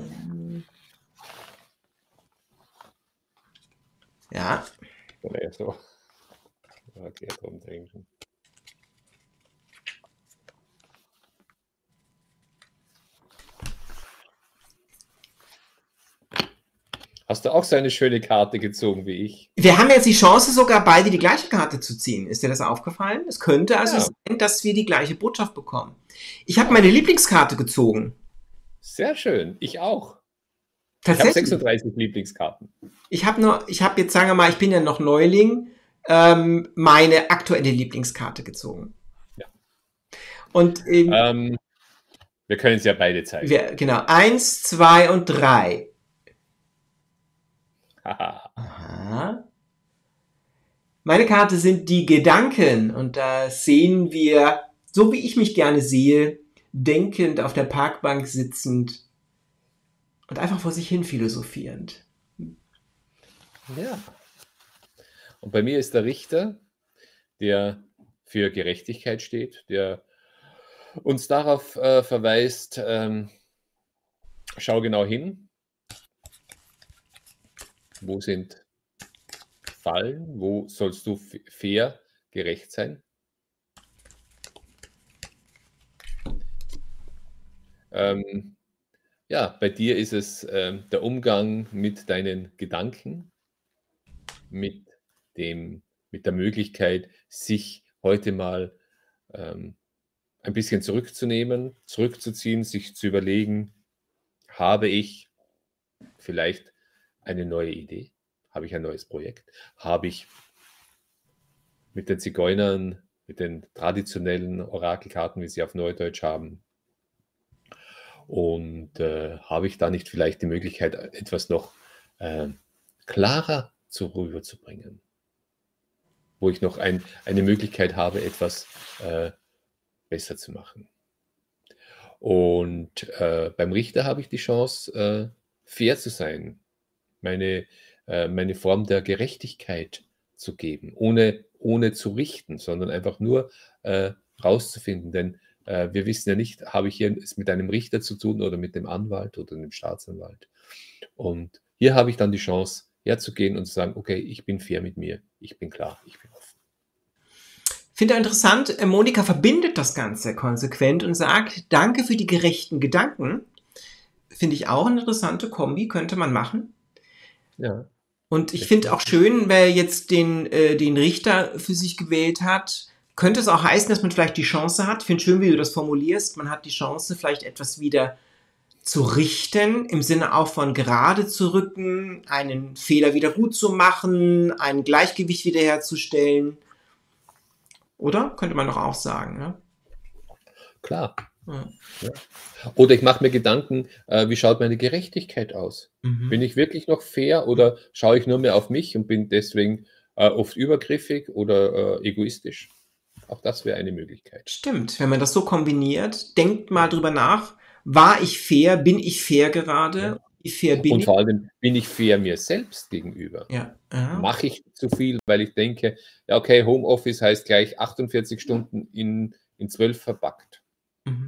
Ja. Oder so. Okay, drum denken. Hast du auch so eine schöne Karte gezogen wie ich? Wir haben jetzt die Chance, sogar beide die gleiche Karte zu ziehen. Ist dir das aufgefallen? Es könnte also Ja. sein, dass wir die gleiche Botschaft bekommen. Ich habe meine Lieblingskarte gezogen. Sehr schön. Ich auch. Ich habe Tatsächlich. 36 Lieblingskarten. Ich habe jetzt, sagen wir mal, ich bin ja noch Neuling, meine aktuelle Lieblingskarte gezogen. Ja. Und Wir können es ja beide zeigen. genau, 1, 2 und 3. Haha. Aha. Meine Karte sind die Gedanken und da sehen wir, so wie ich mich gerne sehe, denkend auf der Parkbank sitzend und einfach vor sich hin philosophierend. Ja. Und bei mir ist der Richter, der für Gerechtigkeit steht, der uns darauf verweist, schau genau hin, wo sind Fallen, wo sollst du fair, gerecht sein. Ja, bei dir ist es der Umgang mit deinen Gedanken, mit der Möglichkeit, sich heute mal ein bisschen zurückzunehmen, zurückzuziehen, sich zu überlegen, habe ich vielleicht eine neue Idee? Habe ich ein neues Projekt? Habe ich mit den Zigeunern, mit den traditionellen Orakelkarten, wie sie auf Neudeutsch haben, und habe ich da nicht vielleicht die Möglichkeit, etwas noch klarer rüberzubringen? Wo ich noch eine Möglichkeit habe, etwas besser zu machen. Und beim Richter habe ich die Chance, fair zu sein, meine Form der Gerechtigkeit zu geben, ohne zu richten, sondern einfach nur rauszufinden. Denn wir wissen ja nicht, habe ich hier es mit einem Richter zu tun oder mit dem Anwalt oder dem Staatsanwalt. Und hier habe ich dann die Chance, herzugehen und zu sagen, okay, ich bin fair mit mir, ich bin klar, ich bin offen. Finde ich interessant, Monika verbindet das Ganze konsequent und sagt, danke für die gerechten Gedanken. Finde ich auch eine interessante Kombi, könnte man machen. Ja. Und ich finde auch schön, wer jetzt den Richter für sich gewählt hat, könnte es auch heißen, dass man vielleicht die Chance hat, ich finde schön, wie du das formulierst, man hat die Chance, vielleicht etwas wieder zu richten, im Sinne auch von gerade zu rücken, einen Fehler wieder gut zu machen, ein Gleichgewicht wiederherzustellen. Oder? Könnte man doch auch sagen, ne? Klar. Ja. Ja. Oder ich mache mir Gedanken, wie schaut meine Gerechtigkeit aus? Mhm. Bin ich wirklich noch fair oder schaue ich nur mehr auf mich und bin deswegen oft übergriffig oder egoistisch? Auch das wäre eine Möglichkeit. Stimmt, wenn man das so kombiniert, denkt mal drüber nach, war ich fair, bin ich fair gerade? Ja. Wie fair bin Und ich? vor allem, bin ich fair mir selbst gegenüber? Ja. Ja. Mache ich zu viel, weil ich denke, ja okay, Homeoffice heißt gleich 48 Stunden in 12 verpackt. Mhm.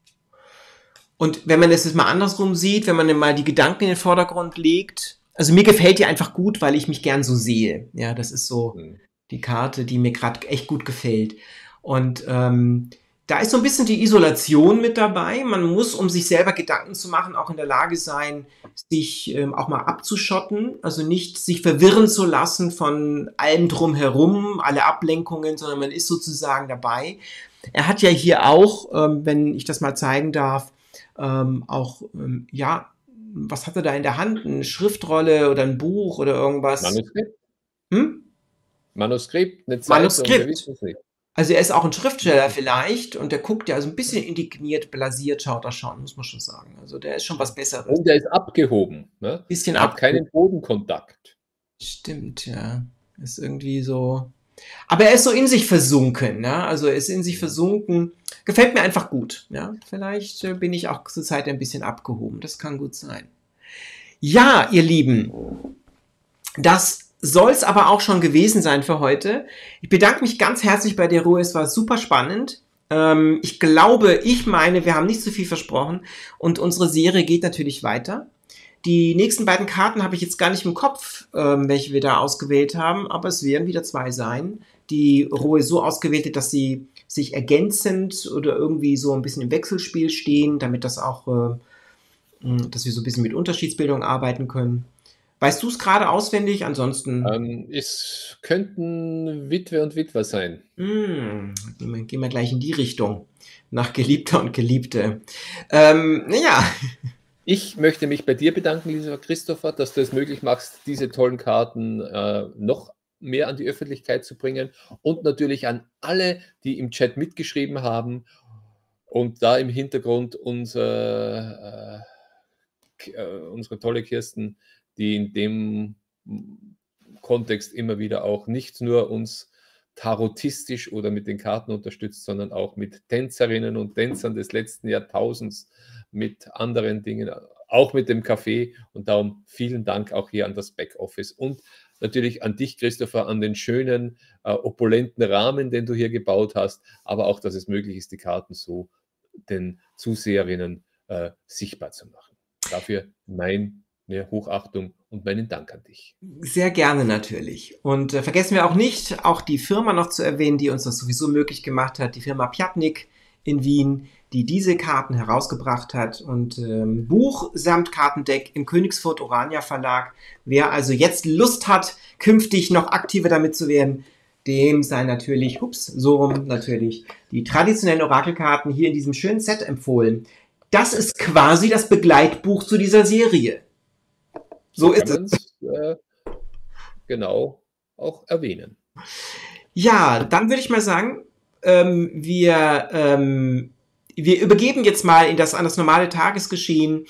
Und wenn man das jetzt mal andersrum sieht, wenn man mal die Gedanken in den Vordergrund legt, also mir gefällt die einfach gut, weil ich mich gern so sehe. Ja, das ist so die Karte, die mir gerade echt gut gefällt. Und da ist so ein bisschen die Isolation mit dabei. Man muss, um sich selber Gedanken zu machen, auch in der Lage sein, sich auch mal abzuschotten. Also nicht sich verwirren zu lassen von allem drumherum, alle Ablenkungen, sondern man ist sozusagen dabei. Er hat ja hier auch, wenn ich das mal zeigen darf, ja, was hat er da in der Hand? Eine Schriftrolle oder ein Buch oder irgendwas? Manuskript? Hm? Manuskript, eine Zeitung, wir wissen es nicht. Also er ist auch ein Schriftsteller vielleicht und der guckt ja so ein bisschen indigniert, blasiert schaut er schon, muss man schon sagen. Also der ist schon was Besseres. Und er ist abgehoben. Ne? Bisschen Er hat abgehoben. keinen Bodenkontakt. Stimmt, ja. Ist irgendwie so. Aber er ist so in sich versunken, ja. Also er ist in sich versunken. Gefällt mir einfach gut, ja. Vielleicht bin ich auch zur Zeit ein bisschen abgehoben. Das kann gut sein. Ja, ihr Lieben, das soll es aber auch schon gewesen sein für heute. Ich bedanke mich ganz herzlich bei der Ruhe. Es war super spannend. Ich meine, wir haben nicht zu viel versprochen und unsere Serie geht natürlich weiter. Die nächsten beiden Karten habe ich jetzt gar nicht im Kopf, welche wir da ausgewählt haben, aber es werden wieder 2 sein. Die Ruhe so ausgewählt, dass sie sich ergänzend oder irgendwie so ein bisschen im Wechselspiel stehen, damit das auch, dass wir so ein bisschen mit Unterschiedsbildung arbeiten können. Weißt du es gerade auswendig? Ansonsten Es könnten Witwe und Witwer sein. gehen wir gleich in die Richtung. Nach Geliebter und Geliebte. Ja, Ich möchte mich bei dir bedanken, lieber Christopher, dass du es möglich machst, diese tollen Karten noch mehr an die Öffentlichkeit zu bringen und natürlich an alle, die im Chat mitgeschrieben haben und da im Hintergrund unsere tolle Kirsten, die in dem Kontext immer wieder auch nicht nur uns tarotistisch oder mit den Karten unterstützt, sondern auch mit Tänzerinnen und Tänzern des letzten Jahrtausends, mit anderen Dingen, auch mit dem Café. Und darum vielen Dank auch hier an das Backoffice und natürlich an dich, Christopher, an den schönen, opulenten Rahmen, den du hier gebaut hast, aber auch, dass es möglich ist, die Karten so den Zuseherinnen sichtbar zu machen. Dafür meine Hochachtung und meinen Dank an dich. sehr gerne natürlich. Und vergessen wir auch nicht, auch die Firma noch zu erwähnen, die uns das sowieso möglich gemacht hat, die Firma Piatnik in Wien, die diese Karten herausgebracht hat und Buch samt Kartendeck im Königsfurt Orania Verlag. Wer also jetzt Lust hat, künftig noch aktiver damit zu werden, dem sei natürlich, natürlich, die traditionellen Orakelkarten hier in diesem schönen Set empfohlen. Das ist quasi das Begleitbuch zu dieser Serie. So ist es. Genau auch erwähnen. Ja, dann würde ich mal sagen, wir übergeben jetzt mal an das normale Tagesgeschehen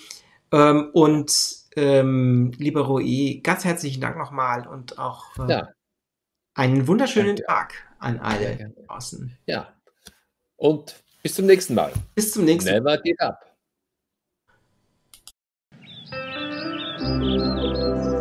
lieber Roé, ganz herzlichen Dank nochmal und auch einen wunderschönen Tag an alle draußen. Ja, und bis zum nächsten Mal. Bis zum nächsten Mal. Never give up.